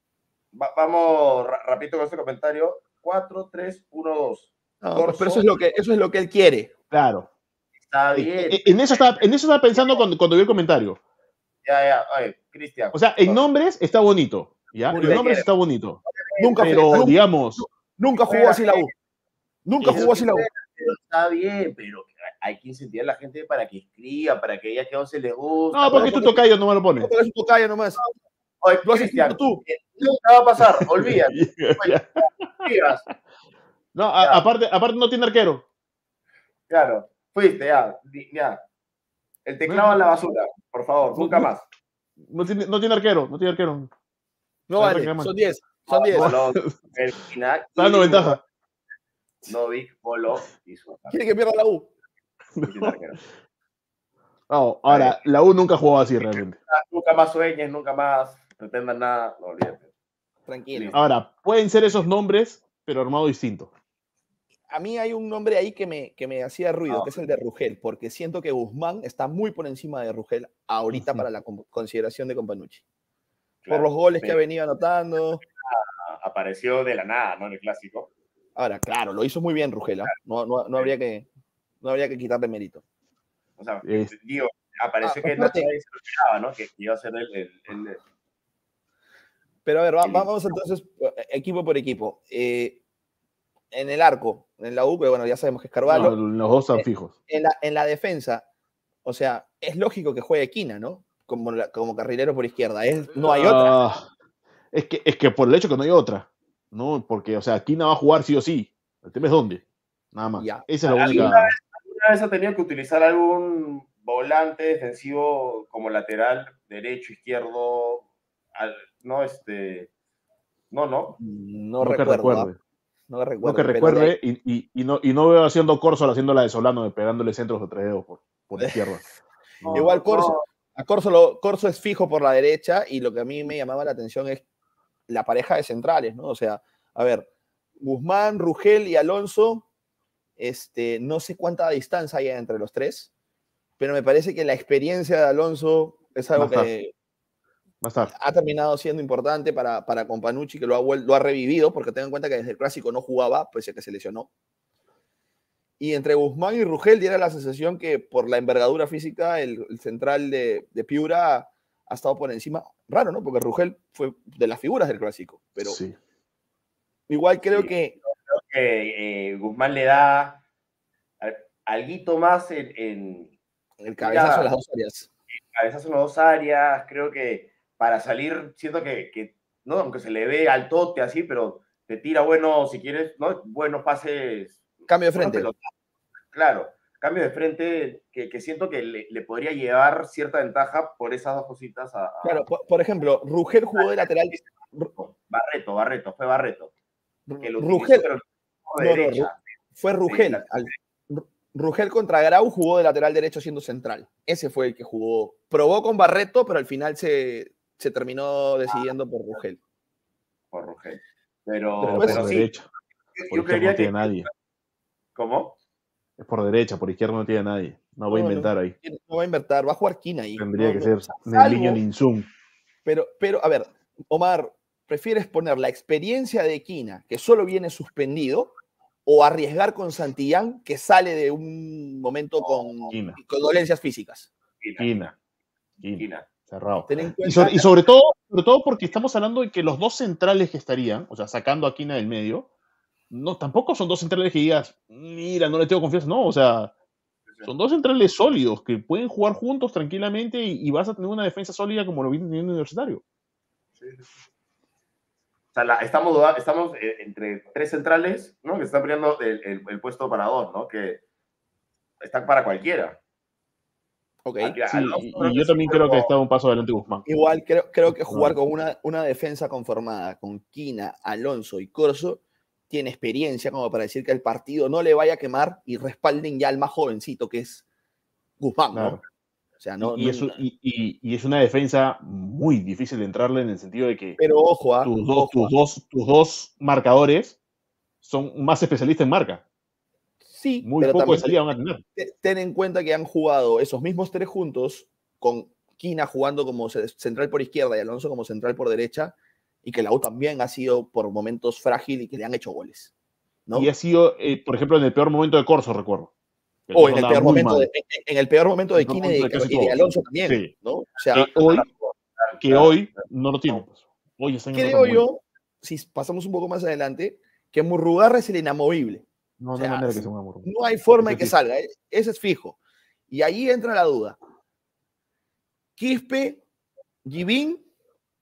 Vamos rapidito con este comentario. 4-3-1-2. No, pero eso es lo que él quiere. Claro. Está bien. En eso estaba pensando cuando vi el comentario. Ya. Oye, Cristian. O sea, en nombres está bonito. ¿Ya? En nombres está bonito. Nunca jugó así la U. Nunca jugó así la U. Está bien, pero hay que incentivar a la gente para que escriba, para que ella que no se le gusta. No, porque es tu tocayo, no me lo pone. Porque es tu tocayo nomás. Oye, Lo has Cristian, escrito tú. nunca va a pasar, olvídate. Olvidas. No, Ya. aparte no tiene arquero. Claro, fuiste, ya. El teclado a la basura, por favor, nunca más. No tiene arquero, no tiene arquero. No Me vale, reclaman. son 10. Son 10. Bolón, Erquina, Está dando ventaja. Novik, Polo y su Quiere que pierda la U. No, ahora, la U nunca jugó así realmente. Nunca más sueñes, nunca más pretendan nada, no olvídate. Tranquilo. Ahora, pueden ser esos nombres, pero armado distinto. A mí hay un nombre ahí que me hacía ruido, que es el de Rugel, porque siento que Guzmán está muy por encima de Rugel ahorita para la consideración de Companucci. Claro, por los goles que ha venido anotando. Apareció de la nada, ¿no? En el clásico. Ahora, claro, lo hizo muy bien Rugel. No habría que quitarle mérito. O sea, digo, apareció que nadie se lo esperaba, ¿no? Que iba a ser el... Pero a ver, vamos entonces equipo por equipo. En el arco, en la U, que bueno, ya sabemos que es Carvalho. No, los dos están fijos. En la defensa, o sea, es lógico que juegue Quina, ¿no? Como carrilero por izquierda. No hay otra. Es que por el hecho que no hay otra, ¿no? Porque, o sea, Quina va a jugar sí o sí. El tema es dónde. Nada más. Ya. Esa es la única. ¿Alguna vez ha tenido que utilizar algún volante defensivo como lateral, derecho, izquierdo? No recuerde. No que recuerde y no veo haciendo Corso haciendo la de Solano, pegándole centros de 3 dedos por izquierda. No, igual Corso es fijo por la derecha y lo que a mí me llamaba la atención es la pareja de centrales, ¿no? O sea, a ver, Guzmán, Rugel y Alonso, no sé cuánta distancia hay entre los tres, pero me parece que la experiencia de Alonso es algo que ha terminado siendo importante para Companucci, que lo ha revivido, porque ten en cuenta que desde el clásico no jugaba, pese a que se lesionó. Y entre Guzmán y Rugel diera la sensación que por la envergadura física, el central de Piura ha estado por encima. Raro, ¿no? Porque Rugel fue de las figuras del clásico, pero sí. Igual creo que Guzmán le da alguito más en el cabezazo en las dos áreas. El cabezazo en las dos áreas, creo que para salir, siento que no, aunque se le ve al tote así, pero te tira bueno, si quieres, ¿no? Buenos pases. Cambio de frente. Claro, cambio de frente que siento que le podría llevar cierta ventaja por esas dos cositas. Claro, por ejemplo, Rugel jugó de lateral. Barreto, fue Barreto. Que lo Rugel. derecha. Fue Rugel. Rugel contra Grau jugó de lateral derecho siendo central. Ese fue el que jugó. Probó con Barreto, pero al final se terminó decidiendo por Rugel. Por Rugel. Pero por sí. Derecha. Por izquierda no tiene nadie. ¿Cómo? Es por derecha, por izquierda no tiene nadie. No va a inventar ahí. No va a inventar, va a jugar Quina ahí. Tendría que ser Nelinho Ninzum. Pero, a ver, Omar, ¿prefieres poner la experiencia de Quina, que solo viene suspendido, o arriesgar con Santillán, que sale de un momento con dolencias físicas? Quina. Cerrado. Y sobre todo porque estamos hablando de que los dos centrales que estarían, o sea, sacando a Quina del medio, no, tampoco son dos centrales que digas, mira, no le tengo confianza. No, o sea, son dos centrales sólidos que pueden jugar juntos tranquilamente y vas a tener una defensa sólida como lo viene teniendo Universitario. Sí. O sea, estamos entre tres centrales, ¿no? Que están peleando el puesto para dos, ¿no? Que están para cualquiera. Ok. Sí, y yo también creo que está un paso adelante Guzmán. Igual creo que jugar con una defensa conformada con Quina, Alonso y Corso tiene experiencia como para decir que el partido no le vaya a quemar y respalden ya al más jovencito que es Guzmán, claro. ¿no? O sea, y es una defensa muy difícil de entrarle en el sentido de que pero ojo, tus dos marcadores son más especialistas en marca. Sí, muy pero poco de salida van a tener. Ten en cuenta que han jugado esos mismos tres juntos, con Quina jugando como central por izquierda y Alonso como central por derecha, y que la U también ha sido por momentos frágil y que le han hecho goles, ¿no? Y ha sido, por ejemplo, en el peor momento de Corso, recuerdo. O en el peor momento de Quina y de Alonso también, sí. ¿no? O sea, que hoy no lo tiene. Pues. Hoy creo yo, si pasamos un poco más adelante, que Murrugarra es el inamovible. No, no hay manera que se mueva. No hay forma de que salga. Ese es fijo. Y ahí entra la duda. Quispe, Givín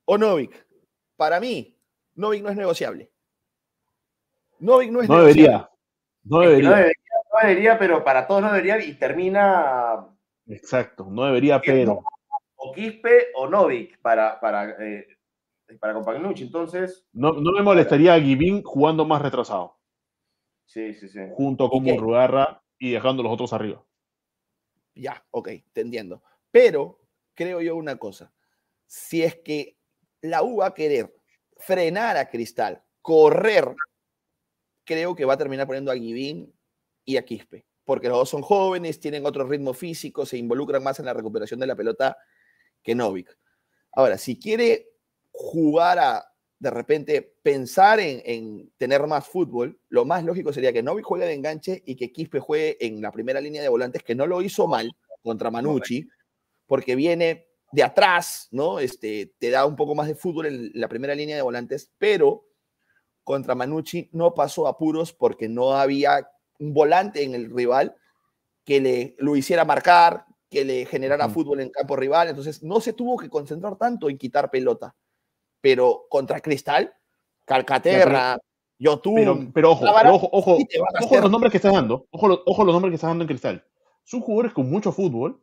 o Novik. Para mí, Novik no es negociable. Novik no es No negociable. debería. No Es que debería. no debería, pero para todos no debería y termina Exacto, no debería, siendo pero o Quispe o Novik para Compañucci. Entonces, no me a ver, molestaría a Givín jugando más retrasado, sí, sí, sí. junto ¿Y con qué? Murrugarra y dejando los otros arriba. Ya, ok, te entiendo. Pero creo yo una cosa. Si es que la U va a querer frenar a Cristal, correr, creo que va a terminar poniendo a Givín y a Quispe. Porque los dos son jóvenes, tienen otro ritmo físico, se involucran más en la recuperación de la pelota que Novik. Ahora, si quiere jugar a, de repente, pensar en tener más fútbol, lo más lógico sería que Novik juegue de enganche y que Quispe juegue en la primera línea de volantes, que no lo hizo mal contra Manucci, porque viene de atrás, ¿no? Te da un poco más de fútbol en la primera línea de volantes, pero contra Manucci no pasó apuros porque no había un volante en el rival que lo hiciera marcar, que le generara fútbol en campo rival, entonces no se tuvo que concentrar tanto en quitar pelota. Pero contra Cristal, Calcaterra, Yotun, Pero ojo, Tábara, sí ojo te van a los hacer. nombres que estás dando. Ojo los nombres que estás dando en Cristal. Son jugadores con mucho fútbol.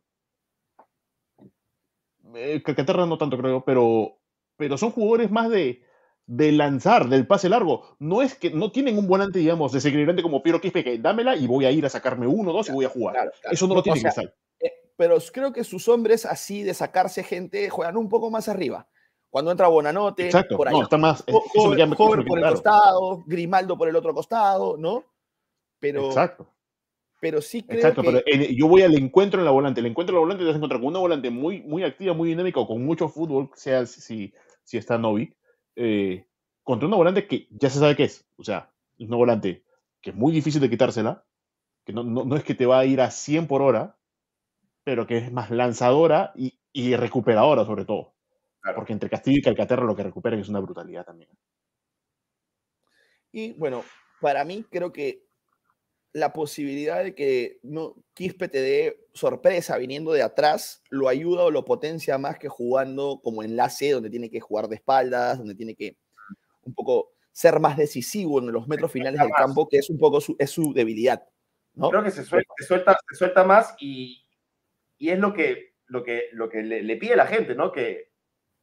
Calcaterra no tanto, creo, pero son jugadores más de lanzar, del pase largo. No es que no tienen un volante, digamos, desequilibrante como Piero Quispe, que dámela y voy a ir a sacarme uno, dos y voy a jugar. Claro, claro. Eso no lo tiene Cristal. Pero creo que sus hombres así de sacarse gente juegan un poco más arriba. Cuando entra Bonanote, Exacto, por ahí, no, está más. Eso me queda Hover por el claro. costado, Grimaldo por el otro costado, ¿no? Exacto. Pero sí creo Exacto, que... pero yo voy al encuentro en la volante. El encuentro en la volante te vas a encontrar con una volante muy activa, muy dinámica, o con mucho fútbol, sea si está Novik, contra una volante que ya se sabe qué es. O sea, es una volante que es muy difícil de quitársela, que no es que te va a ir a 100 por hora, pero que es más lanzadora y recuperadora sobre todo. Claro. Porque entre Castillo y Calcaterra lo que recuperan es una brutalidad también. Y bueno, para mí creo que la posibilidad de que Quispe te dé sorpresa viniendo de atrás lo ayuda o lo potencia más que jugando como enlace, donde tiene que jugar de espaldas, donde tiene que un poco ser más decisivo en los metros finales del campo, que es un poco su debilidad, ¿no? Creo que se suelta más y es lo que le pide la gente, ¿no? Que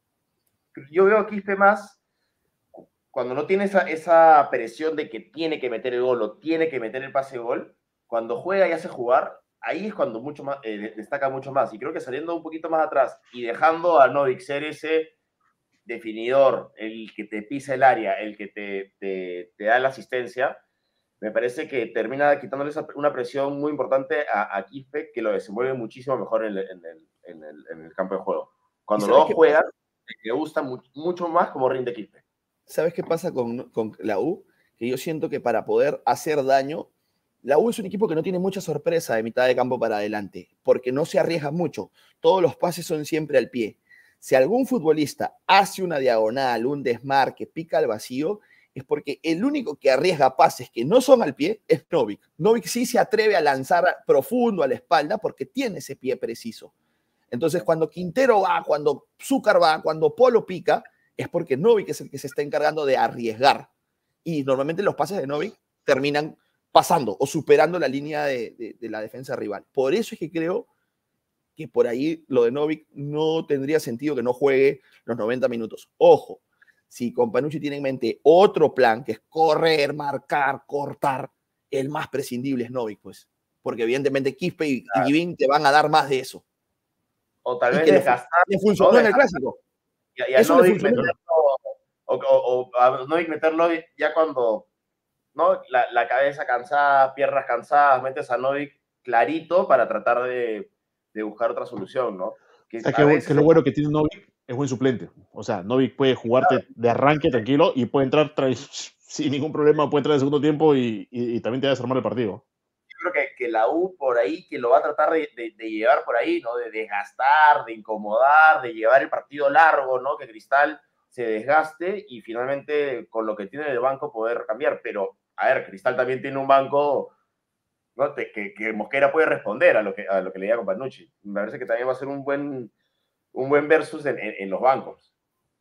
yo veo a Quispe más cuando no tiene esa presión de que tiene que meter el gol o tiene que meter el pase de gol, cuando juega y hace jugar, ahí es cuando mucho más, destaca mucho más. Y creo que saliendo un poquito más atrás y dejando a Novik ser ese definidor, el que te pisa el área, el que te da la asistencia, me parece que termina quitándole una presión muy importante a Quispe, que lo desenvuelve muchísimo mejor en el campo de juego. Cuando los dos juegan, me gusta mucho más como rinde Quispe. ¿Sabes qué pasa con la U? Que yo siento que para poder hacer daño, la U es un equipo que no tiene mucha sorpresa de mitad de campo para adelante, porque no se arriesga mucho. Todos los pases son siempre al pie. Si algún futbolista hace una diagonal, un desmarque, pica al vacío, es porque el único que arriesga pases que no son al pie es Novik. Novik sí se atreve a lanzar profundo a la espalda porque tiene ese pie preciso. Entonces, cuando Quintero va, cuando Zúcar va, cuando Polo pica, es porque Novik es el que se está encargando de arriesgar. Y normalmente los pases de Novik terminan pasando o superando la línea de la defensa rival. Por eso es que creo que por ahí lo de Novik no tendría sentido que no juegue los 90 minutos. Ojo, si Companucci tiene en mente otro plan, que es correr, marcar, cortar, el más prescindible es Novik, pues. Porque evidentemente Quispe y Givín te van a dar más de eso. O tal Y vez que desgastar. le funcionó en el clásico. Y a Eso le Novik funcionó. o a Novik meterlo ya cuando, ¿no? La cabeza cansada, piernas cansadas, metes a Novik clarito para tratar de buscar otra solución, ¿no? Que lo bueno que tiene Novik es buen suplente. O sea, Novik puede jugarte de arranque tranquilo y puede entrar sin ningún problema, puede entrar en el segundo tiempo y también te va a desarmar el partido. Yo creo que la U por ahí, que lo va a tratar de llevar por ahí, ¿no? De desgastar, de incomodar, de llevar el partido largo, ¿no? Que Cristal se desgaste y finalmente con lo que tiene en el banco poder cambiar. Pero, a ver, Cristal también tiene un banco, ¿no? que Mosquera puede responder a lo que le diga con Panucci. Me parece que también va a ser un buen versus en los bancos.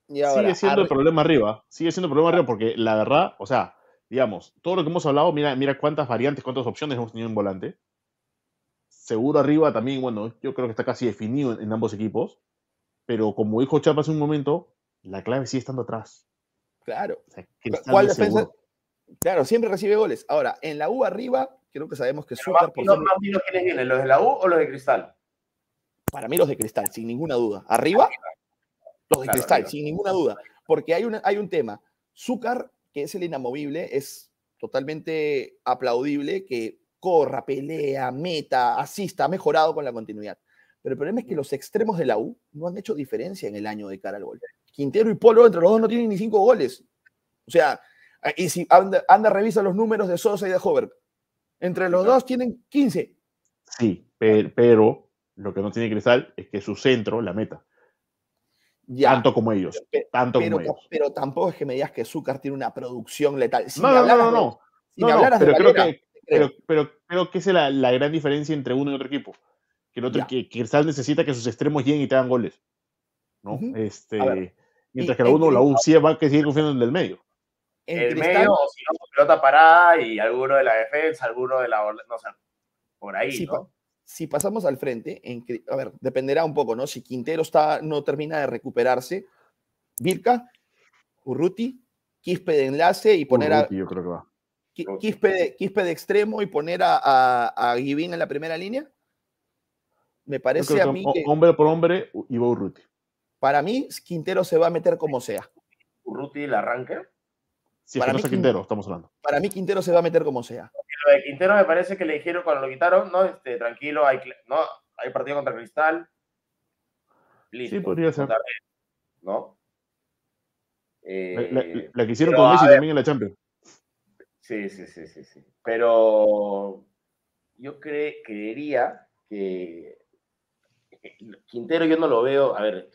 Y ahora, sigue siendo el problema arriba. Sigue siendo el problema arriba porque la verdad, o sea, digamos, todo lo que hemos hablado, mira cuántas variantes, cuántas opciones hemos tenido en volante. Seguro arriba también, bueno, yo creo que está casi definido en ambos equipos, pero como dijo Chapa hace un momento, la clave sigue estando atrás. claro. O sea, Cristal ¿Cuál no es defensa? seguro. Claro, siempre recibe goles. Ahora, en la U arriba, creo que sabemos que Pero más Zúcar, por fino, ser, más fino, ¿quiénes vienen? ¿Los de la U o los de Cristal? para mí los de Cristal, sin ninguna duda. Arriba, los de Claro, Cristal, arriba. sin ninguna duda. Porque hay un tema. Zúcar, que es el inamovible, es totalmente aplaudible que corra, pelea, meta, asista, ha mejorado con la continuidad. Pero el problema es que los extremos de la U no han hecho diferencia en el año de cara al gol. Quintero y Polo, entre los dos, no tienen ni 5 goles. O sea, y si anda revisa los números de Sosa y de Hover. Entre los dos tienen 15. Sí, pero lo que no tiene Cristal es que su centro la meta. Ya. Tanto como ellos. Tanto como ellos. Pero tampoco es que me digas que Zúcar tiene una producción letal. Si No, me no, hablaras no, no. si me hablaras de pero creo Valera, que, te creo. pero creo que esa es la gran diferencia entre uno y otro equipo. Que el otro, Ya. que Cristal necesita que sus extremos lleguen y te hagan goles. ¿no? Ujú. A ver, Mientras y que la U sí va a seguir confiando en el del medio. en El Cristal, medio, o si no, pelota parada y alguno de la defensa, alguno de la. No sé, por ahí, si, ¿no? si pasamos al frente, a ver, dependerá un poco, ¿no? Si Quintero no termina de recuperarse, Virca, Urruti, Quispe de enlace y poner a Urruti, yo creo que va. Quispe de extremo y poner a Guivín en la primera línea. Me Yo parece creo a que mí que, hombre por hombre iba Urruti. para mí, Quintero se va a meter como sea. Urruti el arranque. Si es que Para no mí, está Quintero, estamos hablando. Para mí, Quintero se va a meter como sea. Lo de Quintero me parece que le dijeron cuando lo quitaron, no, tranquilo, no, hay partido contra Cristal. Listo. Sí, podría ser. ¿No? La que hicieron con Messi también en la Champions. Sí. Pero yo creería que Quintero yo no lo veo. A ver,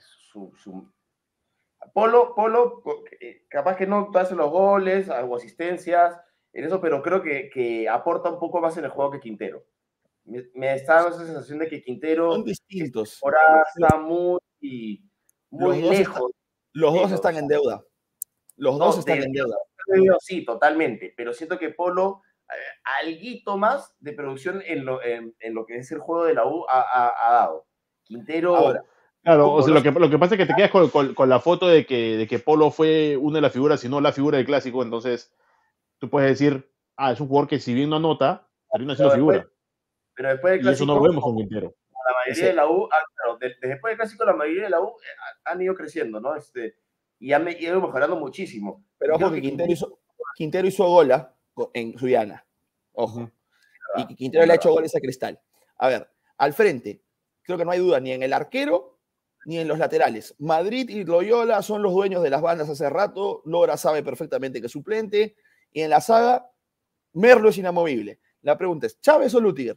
Polo, capaz que no hace los goles o asistencias en eso, pero creo que aporta un poco más en el juego que Quintero. Me está dando esa sensación de que Quintero Son distintos. ahora está muy lejos. Los dos están en deuda. Los dos están en deuda. Sí, totalmente. Pero siento que Polo, alguito más de producción en lo que es el juego de la U ha dado. Quintero. Ahora, claro, o sea, lo que pasa es que te quedas con la foto de que Polo fue una de las figuras, y no la figura del clásico. Entonces, tú puedes decir, es un jugador que si bien no anota, termina siendo figura. Pero después del y clásico, eso no lo vemos con Quintero. La mayoría de la U, claro, después del clásico, la mayoría de la U han ido creciendo, ¿no? Y han ido mejorando muchísimo. Pero ojo que Quintero hizo gola en Suyana. Ojo. Y que Quintero le ha hecho goles a Cristal. A ver, al frente, creo que no hay duda ni en el arquero ni en los laterales. Madrid y Loyola son los dueños de las bandas hace rato. Lora sabe perfectamente que es suplente. Y en la saga, Merlo es inamovible. La pregunta es, ¿Chávez o Lutiger?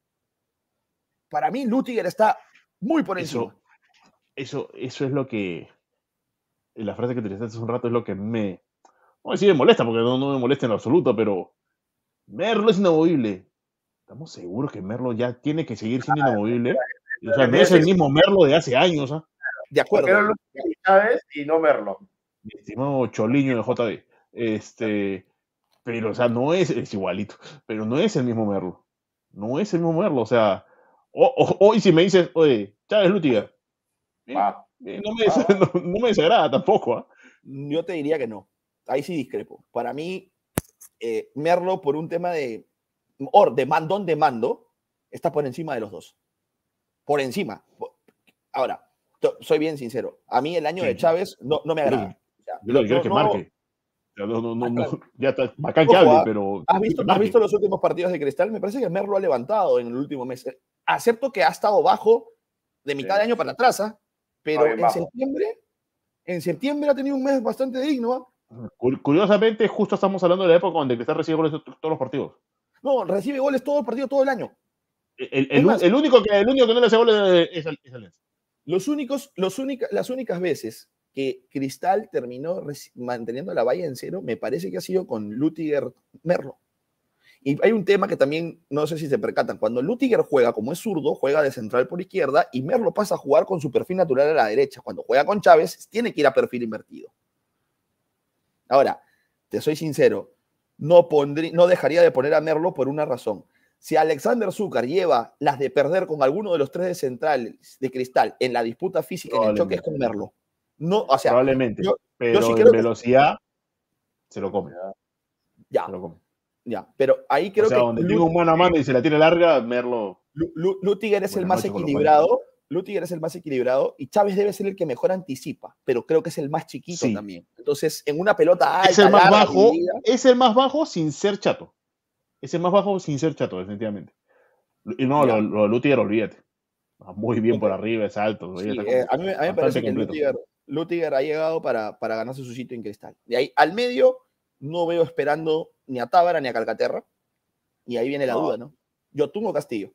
Para mí, Lutiger está muy por encima. Eso es lo que. La frase que utilizaste hace un rato es lo que me. No decir me molesta, porque no me molesta en lo absoluto, pero. Merlo es inamovible. ¿Estamos seguros que Merlo ya tiene que seguir siendo inamovible? O sea, no es el mismo Merlo de hace años, ¿ah? De acuerdo. Pero Lutiger Chávez y no Merlo. Mi estimado Choliño de JB. Pero, o sea, no es igualito, pero no es el mismo Merlo. No es el mismo Merlo, o sea. Hoy si me dices, oye, Chávez Lutiger, no me desagrada tampoco, ¿ah? Yo te diría que no. Ahí sí discrepo. Para mí, Merlo, por un tema de mando, está por encima de los dos. Por encima. Ahora, soy bien sincero. A mí el año de Chávez no me agrada. Yo lo que quiero es que marque. Ya está bacán que hable, pero. ¿Has visto los últimos partidos de Cristal? Me parece que Merlo ha levantado en el último mes. Acepto que ha estado bajo de mitad de año para atrás, pero en septiembre ha tenido un mes bastante digno. Curiosamente, justo estamos hablando de la época donde Cristal recibe goles todos los partidos. No, recibe goles todo el partido, todo el año. El único que no le hace goles es Alianza. Las únicas veces que Cristal terminó manteniendo la valla en cero, me parece que ha sido con Lutiger Merlo. Y hay un tema que también, no sé si se percatan, cuando Lüttiger juega, como es zurdo, juega de central por izquierda y Merlo pasa a jugar con su perfil natural a la derecha. Cuando juega con Chávez, tiene que ir a perfil invertido. Ahora, te soy sincero, no dejaría de poner a Merlo por una razón. Si Alexander Zúcar lleva las de perder con alguno de los tres de central de Cristal en la disputa física, en el choque, es con Merlo. No, o sea, probablemente, yo pero sí en creo velocidad se lo come. ya, Se lo come. ya, pero ahí creo o sea, que donde tenga un mano a mano y se la tiene larga, Merlo. Lüttiger es el más noches, equilibrado. Lüttiger es el más equilibrado y Chávez debe ser el que mejor anticipa, pero creo que es el más chiquito Sí. también. Entonces, en una pelota alta, Es el más larga, bajo, dividida, es el más bajo sin ser chato. Es el más bajo sin ser chato, definitivamente. Y no, ya. lo de Lüttiger, olvídate. Muy bien por Ok. arriba, es alto. Sí, Está a mí me bastante parece que completo. Lüttiger ha llegado para ganarse su sitio en Cristal. De ahí al medio no veo esperando ni a Tábara ni a Calcaterra. Y ahí viene la duda, ¿no? Yotun o Castillo.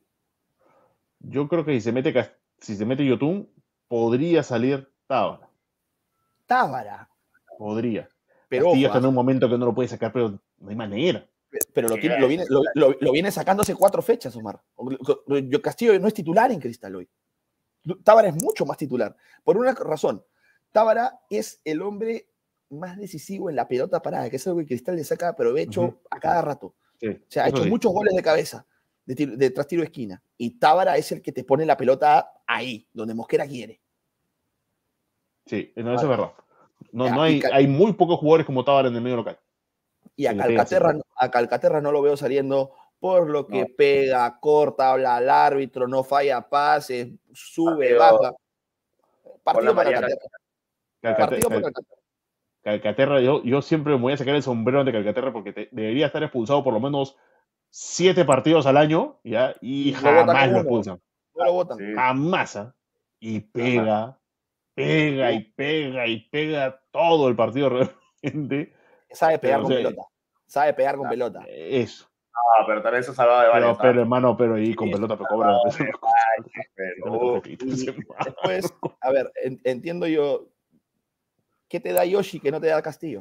Yo creo que si se mete Yotun, podría salir Tábara. Tábara. Podría. Pero Castillo ojo, está en un momento que no lo puede sacar, pero no hay manera. pero lo viene sacando hace 4 fechas, Omar. Castillo no es titular en Cristal hoy. Tábara es mucho más titular. Por una razón, Tábara es el hombre más decisivo en la pelota parada, que es algo que Cristal le saca provecho a cada rato. Sí, o sea, ha hecho sí. muchos goles de cabeza, de tras tiro de esquina. Y Tábara es el que te pone la pelota ahí, donde Mosquera quiere. Sí, no, eso es verdad. No y hay muy pocos jugadores como Tábara en el medio local. Y a Calcaterra no lo veo saliendo por lo que pega, corta, habla al árbitro, no falla pases, sube, baja. Partido para Calcaterra. Partido para Calcaterra. Calcaterra, yo siempre me voy a sacar el sombrero ante Calcaterra porque debería estar expulsado por lo menos 7 partidos al año, ¿ya? Y jamás lo expulsan. No lo votan. Jamás. ¿eh? Y pega todo el partido realmente. Sabe pegar con pelota. Sabe pegar con pelota. Eso. Pero también se ha salvado de varias. Pero hermano, ahí con pelota te cobra. Después, a ver, entiendo yo. ¿Qué te da Yoshi que no te da Castillo?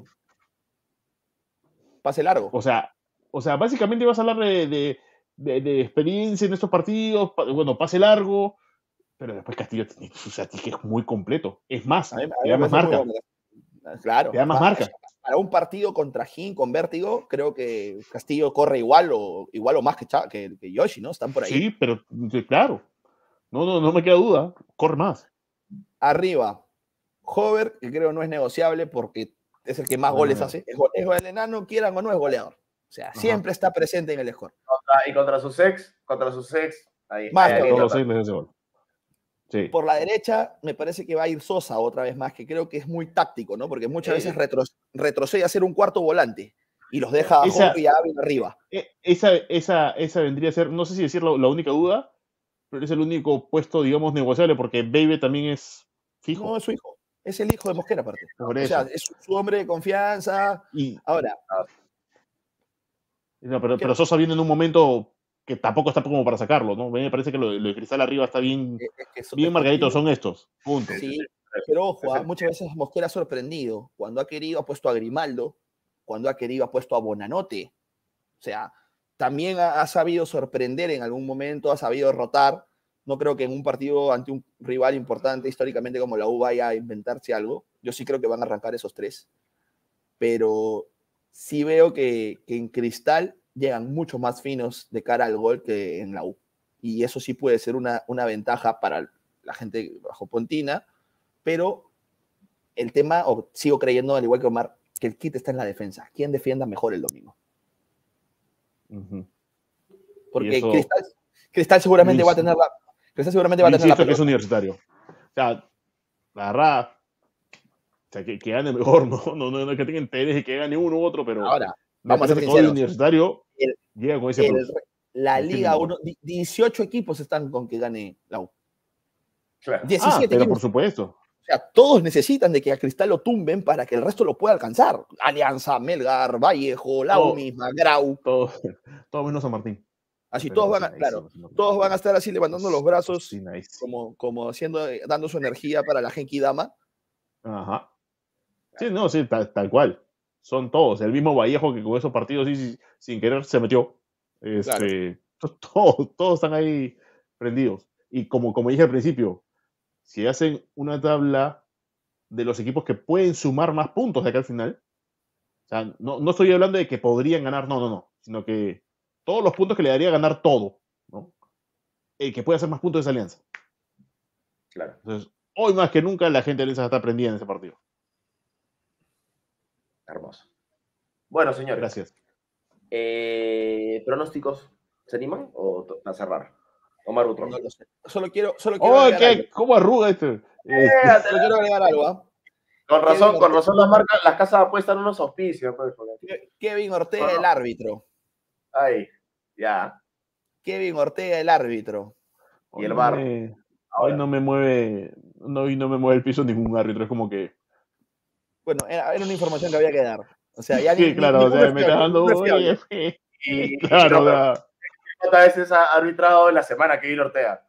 Pase largo. O sea, básicamente vas a hablar de experiencia en estos partidos, bueno, pase largo, pero después Castillo es muy completo. Es más, te da más marca. Claro. Te da más marca. Para un partido contra Jin con vértigo, creo que Castillo corre igual o más que Yoshi, ¿no? Están por ahí. Sí, pero claro. No me queda duda. Corre más. Arriba, Hover, que creo no es negociable porque es el que más goles hace. Es el enano, quieran o no, es goleador. O sea, siempre está presente en el score. Y contra sus ex, ahí. Más que todos los 6 les hace gol. Sí. Por la derecha, me parece que va a ir Sosa otra vez más, que creo que es muy táctico, ¿no? Porque muchas veces retrocede a ser un cuarto volante y los deja a Hover y a Ávila arriba. Esa vendría a ser, no sé si decir la única duda, pero es el único puesto, digamos, negociable, porque Baby también es fijo. No, es su hijo. Es el hijo de Mosquera, aparte. Por eso. O sea, es su hombre de confianza. Ahora. No, pero Sosa viene en un momento que tampoco está como para sacarlo, ¿no? Me parece que lo de Cristal arriba está bien, bien marcadito, son estos. Punto. Sí, pero ojo, muchas veces Mosquera ha sorprendido. Cuando ha querido ha puesto a Grimaldo, cuando ha querido ha puesto a Bonanote. O sea, también ha sabido sorprender en algún momento, ha sabido rotar. No creo que en un partido ante un rival importante históricamente como la U vaya a inventarse algo. Yo sí creo que van a arrancar esos 3. Pero sí veo que en Cristal llegan mucho más finos de cara al gol que en la U. Y eso sí puede ser una ventaja para la gente bajo Pontina, pero el tema, sigo creyendo, al igual que Omar, que el kit está en la defensa. ¿Quién defienda mejor el domingo? Porque eso, Cristal seguramente va a tener la... Cristal seguramente va a tener la pelota. Que es universitario. O sea, la verdad, o sea, que gane mejor, no que tenga interés y que gane uno u otro, pero ahora, vamos a ser sinceros. El universitario llega con ese plus. La Liga 1, 18 equipos están con que gane la U. Claro. 17 pero equipos. Por supuesto. O sea, todos necesitan de que a Cristal lo tumben para que el resto lo pueda alcanzar. Alianza, Melgar, Vallejo, la U misma, Grau. Todo menos San Martín. Así todos van a, todos van a estar así levantando los brazos, como haciendo, dando su energía para la Genki Dama. Ajá. Sí, tal cual. Son todos. El mismo Vallejo que con esos partidos sin querer se metió. Todos están ahí prendidos. Y como dije al principio, si hacen una tabla de los equipos que pueden sumar más puntos de acá al final, o sea, no estoy hablando de que podrían ganar, no, sino que todos los puntos que le daría a ganar todo, ¿no? El que puede hacer más puntos de esa alianza. Claro. Entonces, hoy más que nunca la gente de Alianza está prendida en ese partido. Hermoso. Bueno, señores. Gracias. ¿Pronósticos se animan o a cerrar? Omar Utron. No lo sé. Solo quiero ¡Oh, agregar algo. ¿Cómo arruga esto? Solo quiero agregar algo, ¿ah? Con razón las casas apuestan unos auspicios. Pues, Kevin Ortega, el árbitro. Ay, ya. Kevin Ortega, el árbitro. Y el VAR. Hoy no me mueve el piso ningún árbitro, es como que... Bueno, era una información que había que dar. O sea, ya sí, claro, o sea, me está dando... Claro, ¿cuántas veces ha arbitrado en la semana Kevin Ortega?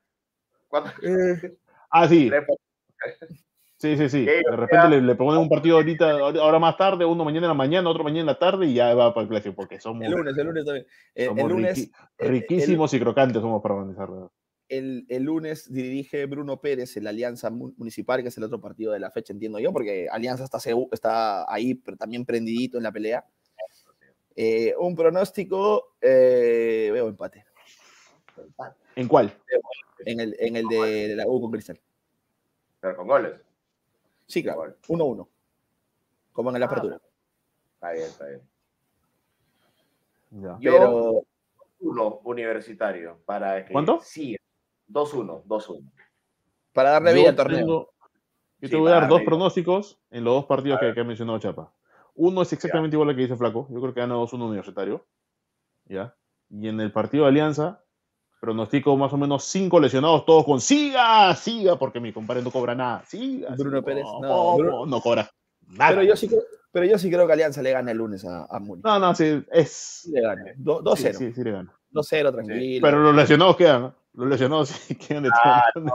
Sí. Sí. De repente le ponen un partido ahora más tarde, uno mañana en la mañana, otro mañana en la tarde y ya va para el clásico, porque somos... El lunes también. Somos riquísimos y crocantes somos para organizar. El lunes dirige Bruno Pérez en la Alianza Municipal, que es el otro partido de la fecha, entiendo yo, porque Alianza está ahí, pero también prendidito en la pelea. Un pronóstico, veo empate. ¿En cuál? En el de la U con Cristal. Pero con goles. Sí, claro. 1-1. Como en la apertura. Está bien. Ya. Yo, 2-1 Universitario. Para que ¿Cuánto? Sí, 2-1. Para darle vida al torneo. Yo te voy a dar dos pronósticos en los dos partidos que ha mencionado Chapa. Uno es exactamente igual al que dice Flaco. Yo creo que gana 2-1 Universitario. ¿Ya? Y en el partido de Alianza, pronostico más o menos 5 lesionados, todos con siga, porque mi compadre no cobra nada. Bruno Pérez. No cobra nada. Pero yo sí creo que Alianza le gana el lunes a Muni. No, sí, sí le gana. 2-0. Sí, le gana. 2-0, tranquilo. Sí. Pero los lesionados quedan, ¿no? Los lesionados sí quedan de todo.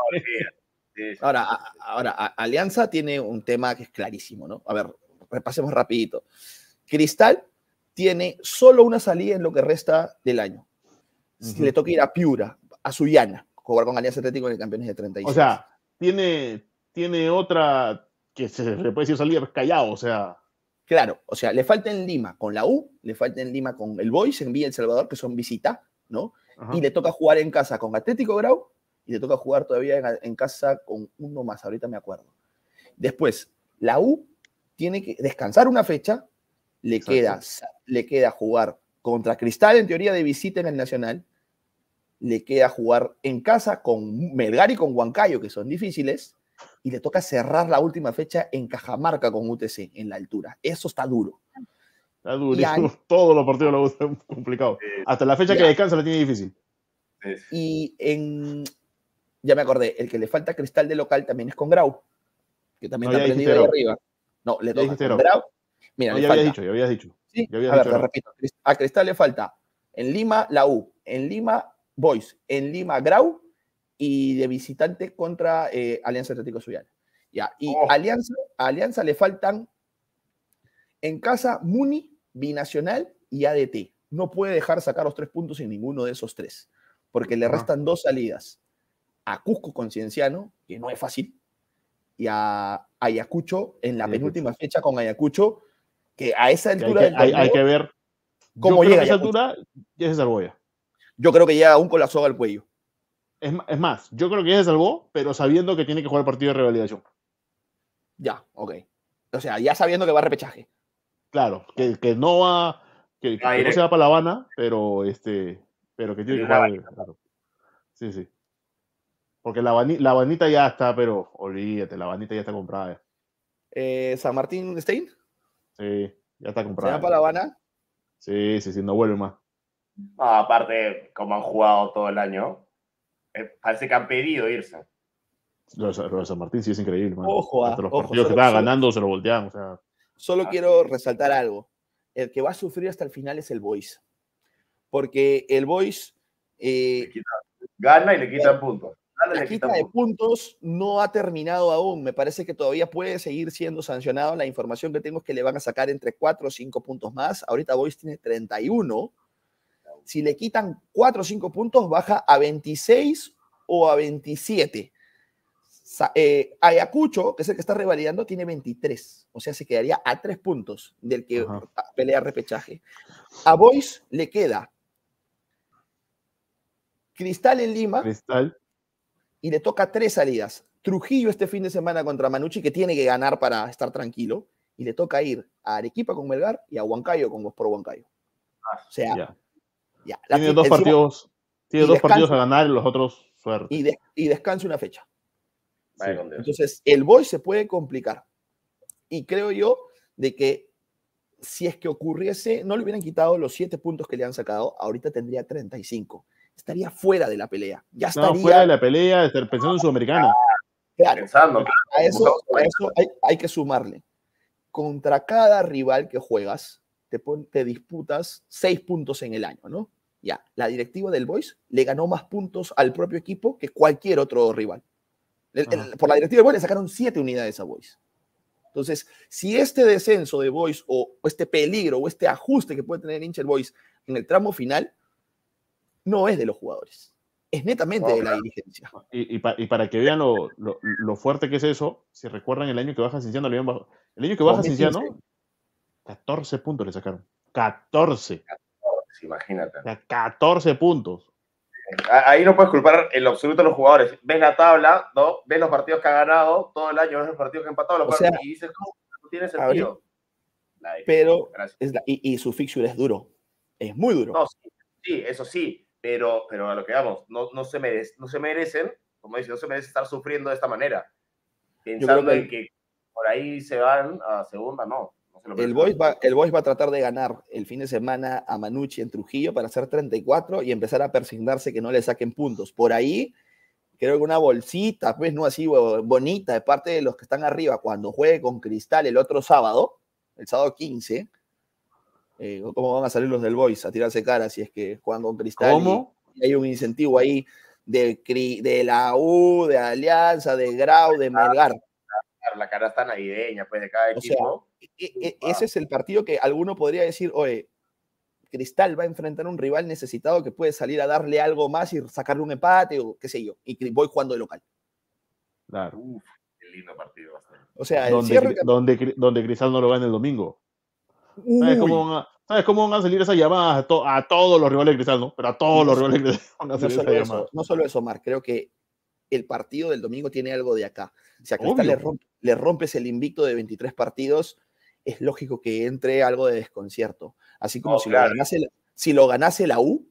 Ahora, Alianza tiene un tema que es clarísimo, ¿no? A ver, repasemos rapidito. Cristal tiene solo una salida en lo que resta del año. Si le toca ir a Piura, a Sullana, jugar con Alianza Atlético en el Campeones de 36. O sea, tiene otra que se le puede decir salida, Callao, o sea. Claro, o sea, le falta en Lima con la U, le falta en Lima con el Boys en Villa El Salvador, que son visita, ¿no? Ajá. Y le toca jugar en casa con Atlético Grau y le toca jugar todavía en casa con uno más, ahorita me acuerdo. Después, la U tiene que descansar una fecha, le queda jugar contra Cristal, en teoría de visita en el Nacional, le queda jugar en casa con Melgar y con Huancayo, que son difíciles, y le toca cerrar la última fecha en Cajamarca con UTC, en la altura. Eso está duro. Está durísimo. Todos los partidos lo están complicados. Hasta la fecha que descansa la tiene difícil. Y ya me acordé, el que le falta Cristal de local también es con Grau, que también está prendido ahí arriba. No, le toca con Grau. Mira, ya habías dicho. ¿Sí? A ver, te repito. A Cristal le falta en Lima la U, en Lima Boys, en Lima Grau y de visitante contra Alianza Atlético Sullana. Ya, y a Alianza le faltan en casa Muni, Binacional y ADT. No puede dejar sacar los 3 puntos en ninguno de esos 3, porque le restan 2 salidas. A Cusco con Cienciano, que no es fácil, y a Ayacucho en la penúltima fecha con Ayacucho, que a esa altura hay que ver cómo llega. A esa altura ya se salvó ya. Yo creo que llega aún con la soga al cuello. Es más, yo creo que ya se salvó, pero sabiendo que tiene que jugar el partido de revalidación. Ya, ok. O sea, ya sabiendo que va a repechaje. Claro, que no va, que no se va para La Habana, pero que tiene que jugar. Claro. Sí. Porque la Habanita ya está, pero olvídate, la Habanita ya está comprada. ¿San Martín Stein? Sí, ya está comprada. ¿Se va para La Habana? Sí, no vuelve más. Aparte, como han jugado todo el año, parece que han pedido irse. Lo de San Martín sí es increíble, man. Ojo, hasta los partidos que estaban ganando se lo volteaban. O sea. Solo quiero resaltar algo. El que va a sufrir hasta el final es el Boys. Porque el Boys gana y le quitan puntos. La quita de puntos no ha terminado aún. Me parece que todavía puede seguir siendo sancionado. La información que tengo es que le van a sacar entre 4 o 5 puntos más. Ahorita Boys tiene 31 si le quitan 4 o 5 puntos, baja a 26 o a 27. Ayacucho, que es el que está revalidando, tiene 23. O sea, se quedaría a 3 puntos del que pelea repechaje. A Boys le queda Cristal en Lima. Cristal. Y le toca 3 salidas. Trujillo este fin de semana contra Manucci, que tiene que ganar para estar tranquilo. Y le toca ir a Arequipa con Melgar y a Huancayo con Sport Huancayo. O sea, tiene dos partidos. Tiene dos partidos a ganar y los otros suerte. Y descansa una fecha. Sí. Entonces, el Boys se puede complicar. Y creo yo de que si es que ocurriese, no le hubieran quitado los 7 puntos que le han sacado, ahorita tendría 35. Estaría fuera de la pelea. Ya estaría fuera de la pelea, pensando en Sudamericana. Claro, pensando. A eso hay que sumarle. Contra cada rival que juegas, te disputas 6 puntos en el año, ¿no? Ya, la directiva del Boys le ganó más puntos al propio equipo que cualquier otro rival. Por la directiva del Boys le sacaron 7 unidades a Boys. Entonces, si este descenso de Boys o este peligro o este ajuste que puede tener el hincha del Boys en el tramo final, no es de los jugadores, es netamente de la dirigencia. Y para que vean lo fuerte que es eso, si recuerdan el año que baja Cienciano, el año que baja Cienciano, 14 puntos le sacaron. 14. Imagínate. 14 puntos. Ahí no puedes culpar en lo absoluto a los jugadores. Ves la tabla, ¿no? Ves los partidos que ha ganado todo el año, ves los partidos que ha empatado, y dices, ¿cómo? No tiene sentido. Pero, y su fixture es duro. Es muy duro. No, sí, eso sí, pero a lo que vamos, no se merecen, como dice, no se merece estar sufriendo de esta manera. Pensando en que por ahí se van a segunda, no. El Boys va a tratar de ganar el fin de semana a Manucci en Trujillo para hacer 34 y empezar a persignarse que no le saquen puntos. Por ahí, creo que una bolsita, pues no así bonita, de parte de los que están arriba, cuando juegue con Cristal el otro sábado, el sábado 15, ¿cómo van a salir los del Boys a tirarse cara si es que juegan con Cristal? ¿Cómo? Y hay un incentivo ahí de la U, de Alianza, de Grau, de Melgar. La canasta navideña, pues, de cada equipo. O sea, ese es el partido que alguno podría decir, oye, Cristal va a enfrentar a un rival necesitado que puede salir a darle algo más y sacarle un empate o qué sé yo, y voy jugando de local. Claro. Uf, qué lindo partido. O sea, donde Cristal no lo gana el domingo. ¿Sabes cómo van a salir esas llamadas a todos los rivales de Cristal, no? Pero a todos los rivales de Cristal van a salir esas llamadas. No solo eso, Mar, creo que el partido del domingo tiene algo de acá. Si a Cristal le rompes el invicto de 23 partidos, es lógico que entre algo de desconcierto. Así como si lo ganase la U,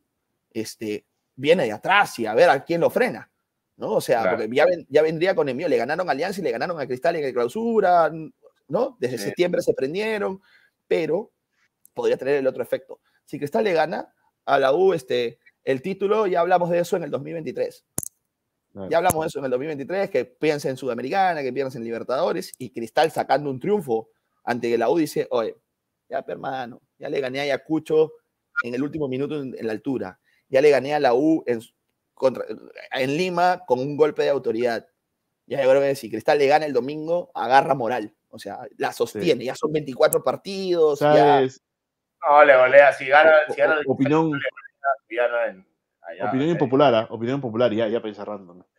viene de atrás y a ver a quién lo frena, ¿no? O sea, porque ya vendría con el mío. Le ganaron a Alianza y le ganaron a Cristal en el clausura, ¿no? Desde septiembre se prendieron, pero podría tener el otro efecto. Si Cristal le gana a la U el título, ya hablamos de eso en el 2023. Ya hablamos de eso en el 2023, que piensa en Sudamericana, que piensa en Libertadores, y Cristal sacando un triunfo ante la U dice, oye, ya hermano, ya le gané a Ayacucho en el último minuto en la altura, ya le gané a la U en Lima con un golpe de autoridad. Ya yo creo que si Cristal le gana el domingo, agarra moral, o sea, la sostiene, ya son 24 partidos. ¿Sabes? Ya... No, le golea, si gana opinión impopular, ya para ir cerrando, ¿no?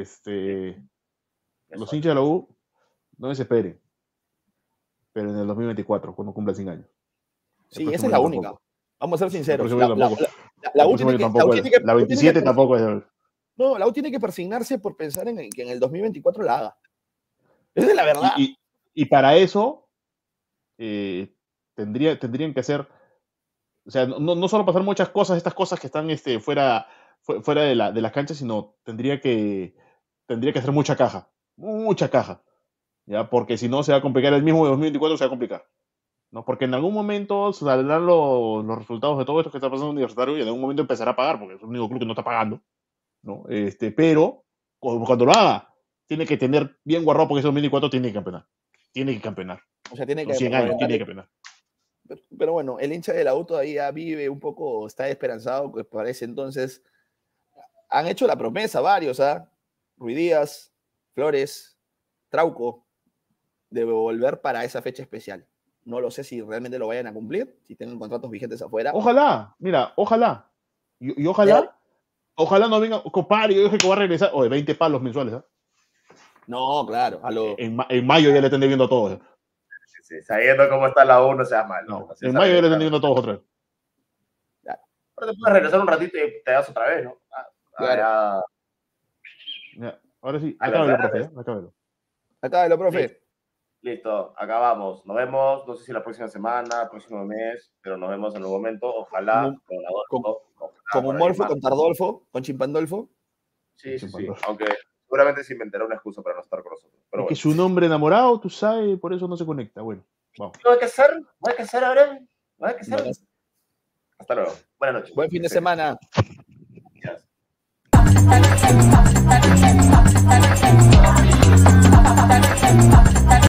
Los hinchas de la U no desesperen, pero en el 2024, cuando cumpla 100 años. Sí, esa es la única. Tampoco. Vamos a ser sinceros. La U tiene que... La 27 tampoco es... No, la U tiene que persignarse por pensar en que en el 2024 la haga. Esa es la verdad. Y para eso tendrían que hacer... O sea, no solo pasar muchas cosas, estas cosas que están fuera de las canchas, sino tendría que hacer mucha caja, ¿ya? Porque si no se va a complicar, el mismo de 2024 se va a complicar, ¿no? Porque en algún momento saldrán los resultados de todo esto que está pasando en Universitario y en algún momento empezará a pagar, porque es el único club que no está pagando, ¿no? Pero cuando lo haga, tiene que tener bien guardado, porque ese 2024 tiene que campeonar. O sea, tiene que 100 años, tiene que campeonar. Pero bueno, el hincha de la U todavía vive un poco, está esperanzado, que parece entonces. Han hecho la promesa varios, Ruiz Díaz, Flores, Trauco, de volver para esa fecha especial. No lo sé si realmente lo vayan a cumplir, si tienen contratos vigentes afuera. Ojalá, mira, ojalá. Y ojalá no venga, compadre, yo dije que va a regresar, o de 20 palos mensuales, ¿ah? No, claro, En mayo ya le están debiendo a todos. Sí, sabiendo cómo está la U, no seas malo. No, en mayo ya le están debiendo a todos otra vez. Pero te puedes regresar un ratito y te das otra vez, ¿no? Claro. Ya, ahora sí, acábelo, profe, acábelo. Acábelo, profe. Listo, acabamos. Nos vemos, no sé si la próxima semana, próximo mes, pero nos vemos en algún momento. Ojalá con Humolfo, con Tardolfo, con Chimpandolfo. Sí. Aunque seguramente se inventará una excusa para no estar con nosotros. Pero es que su nombre enamorado, tú sabes, por eso no se conecta. Bueno, vamos. ¿Qué voy a hacer ahora? Hasta luego. Buenas noches. Buen fin de semana.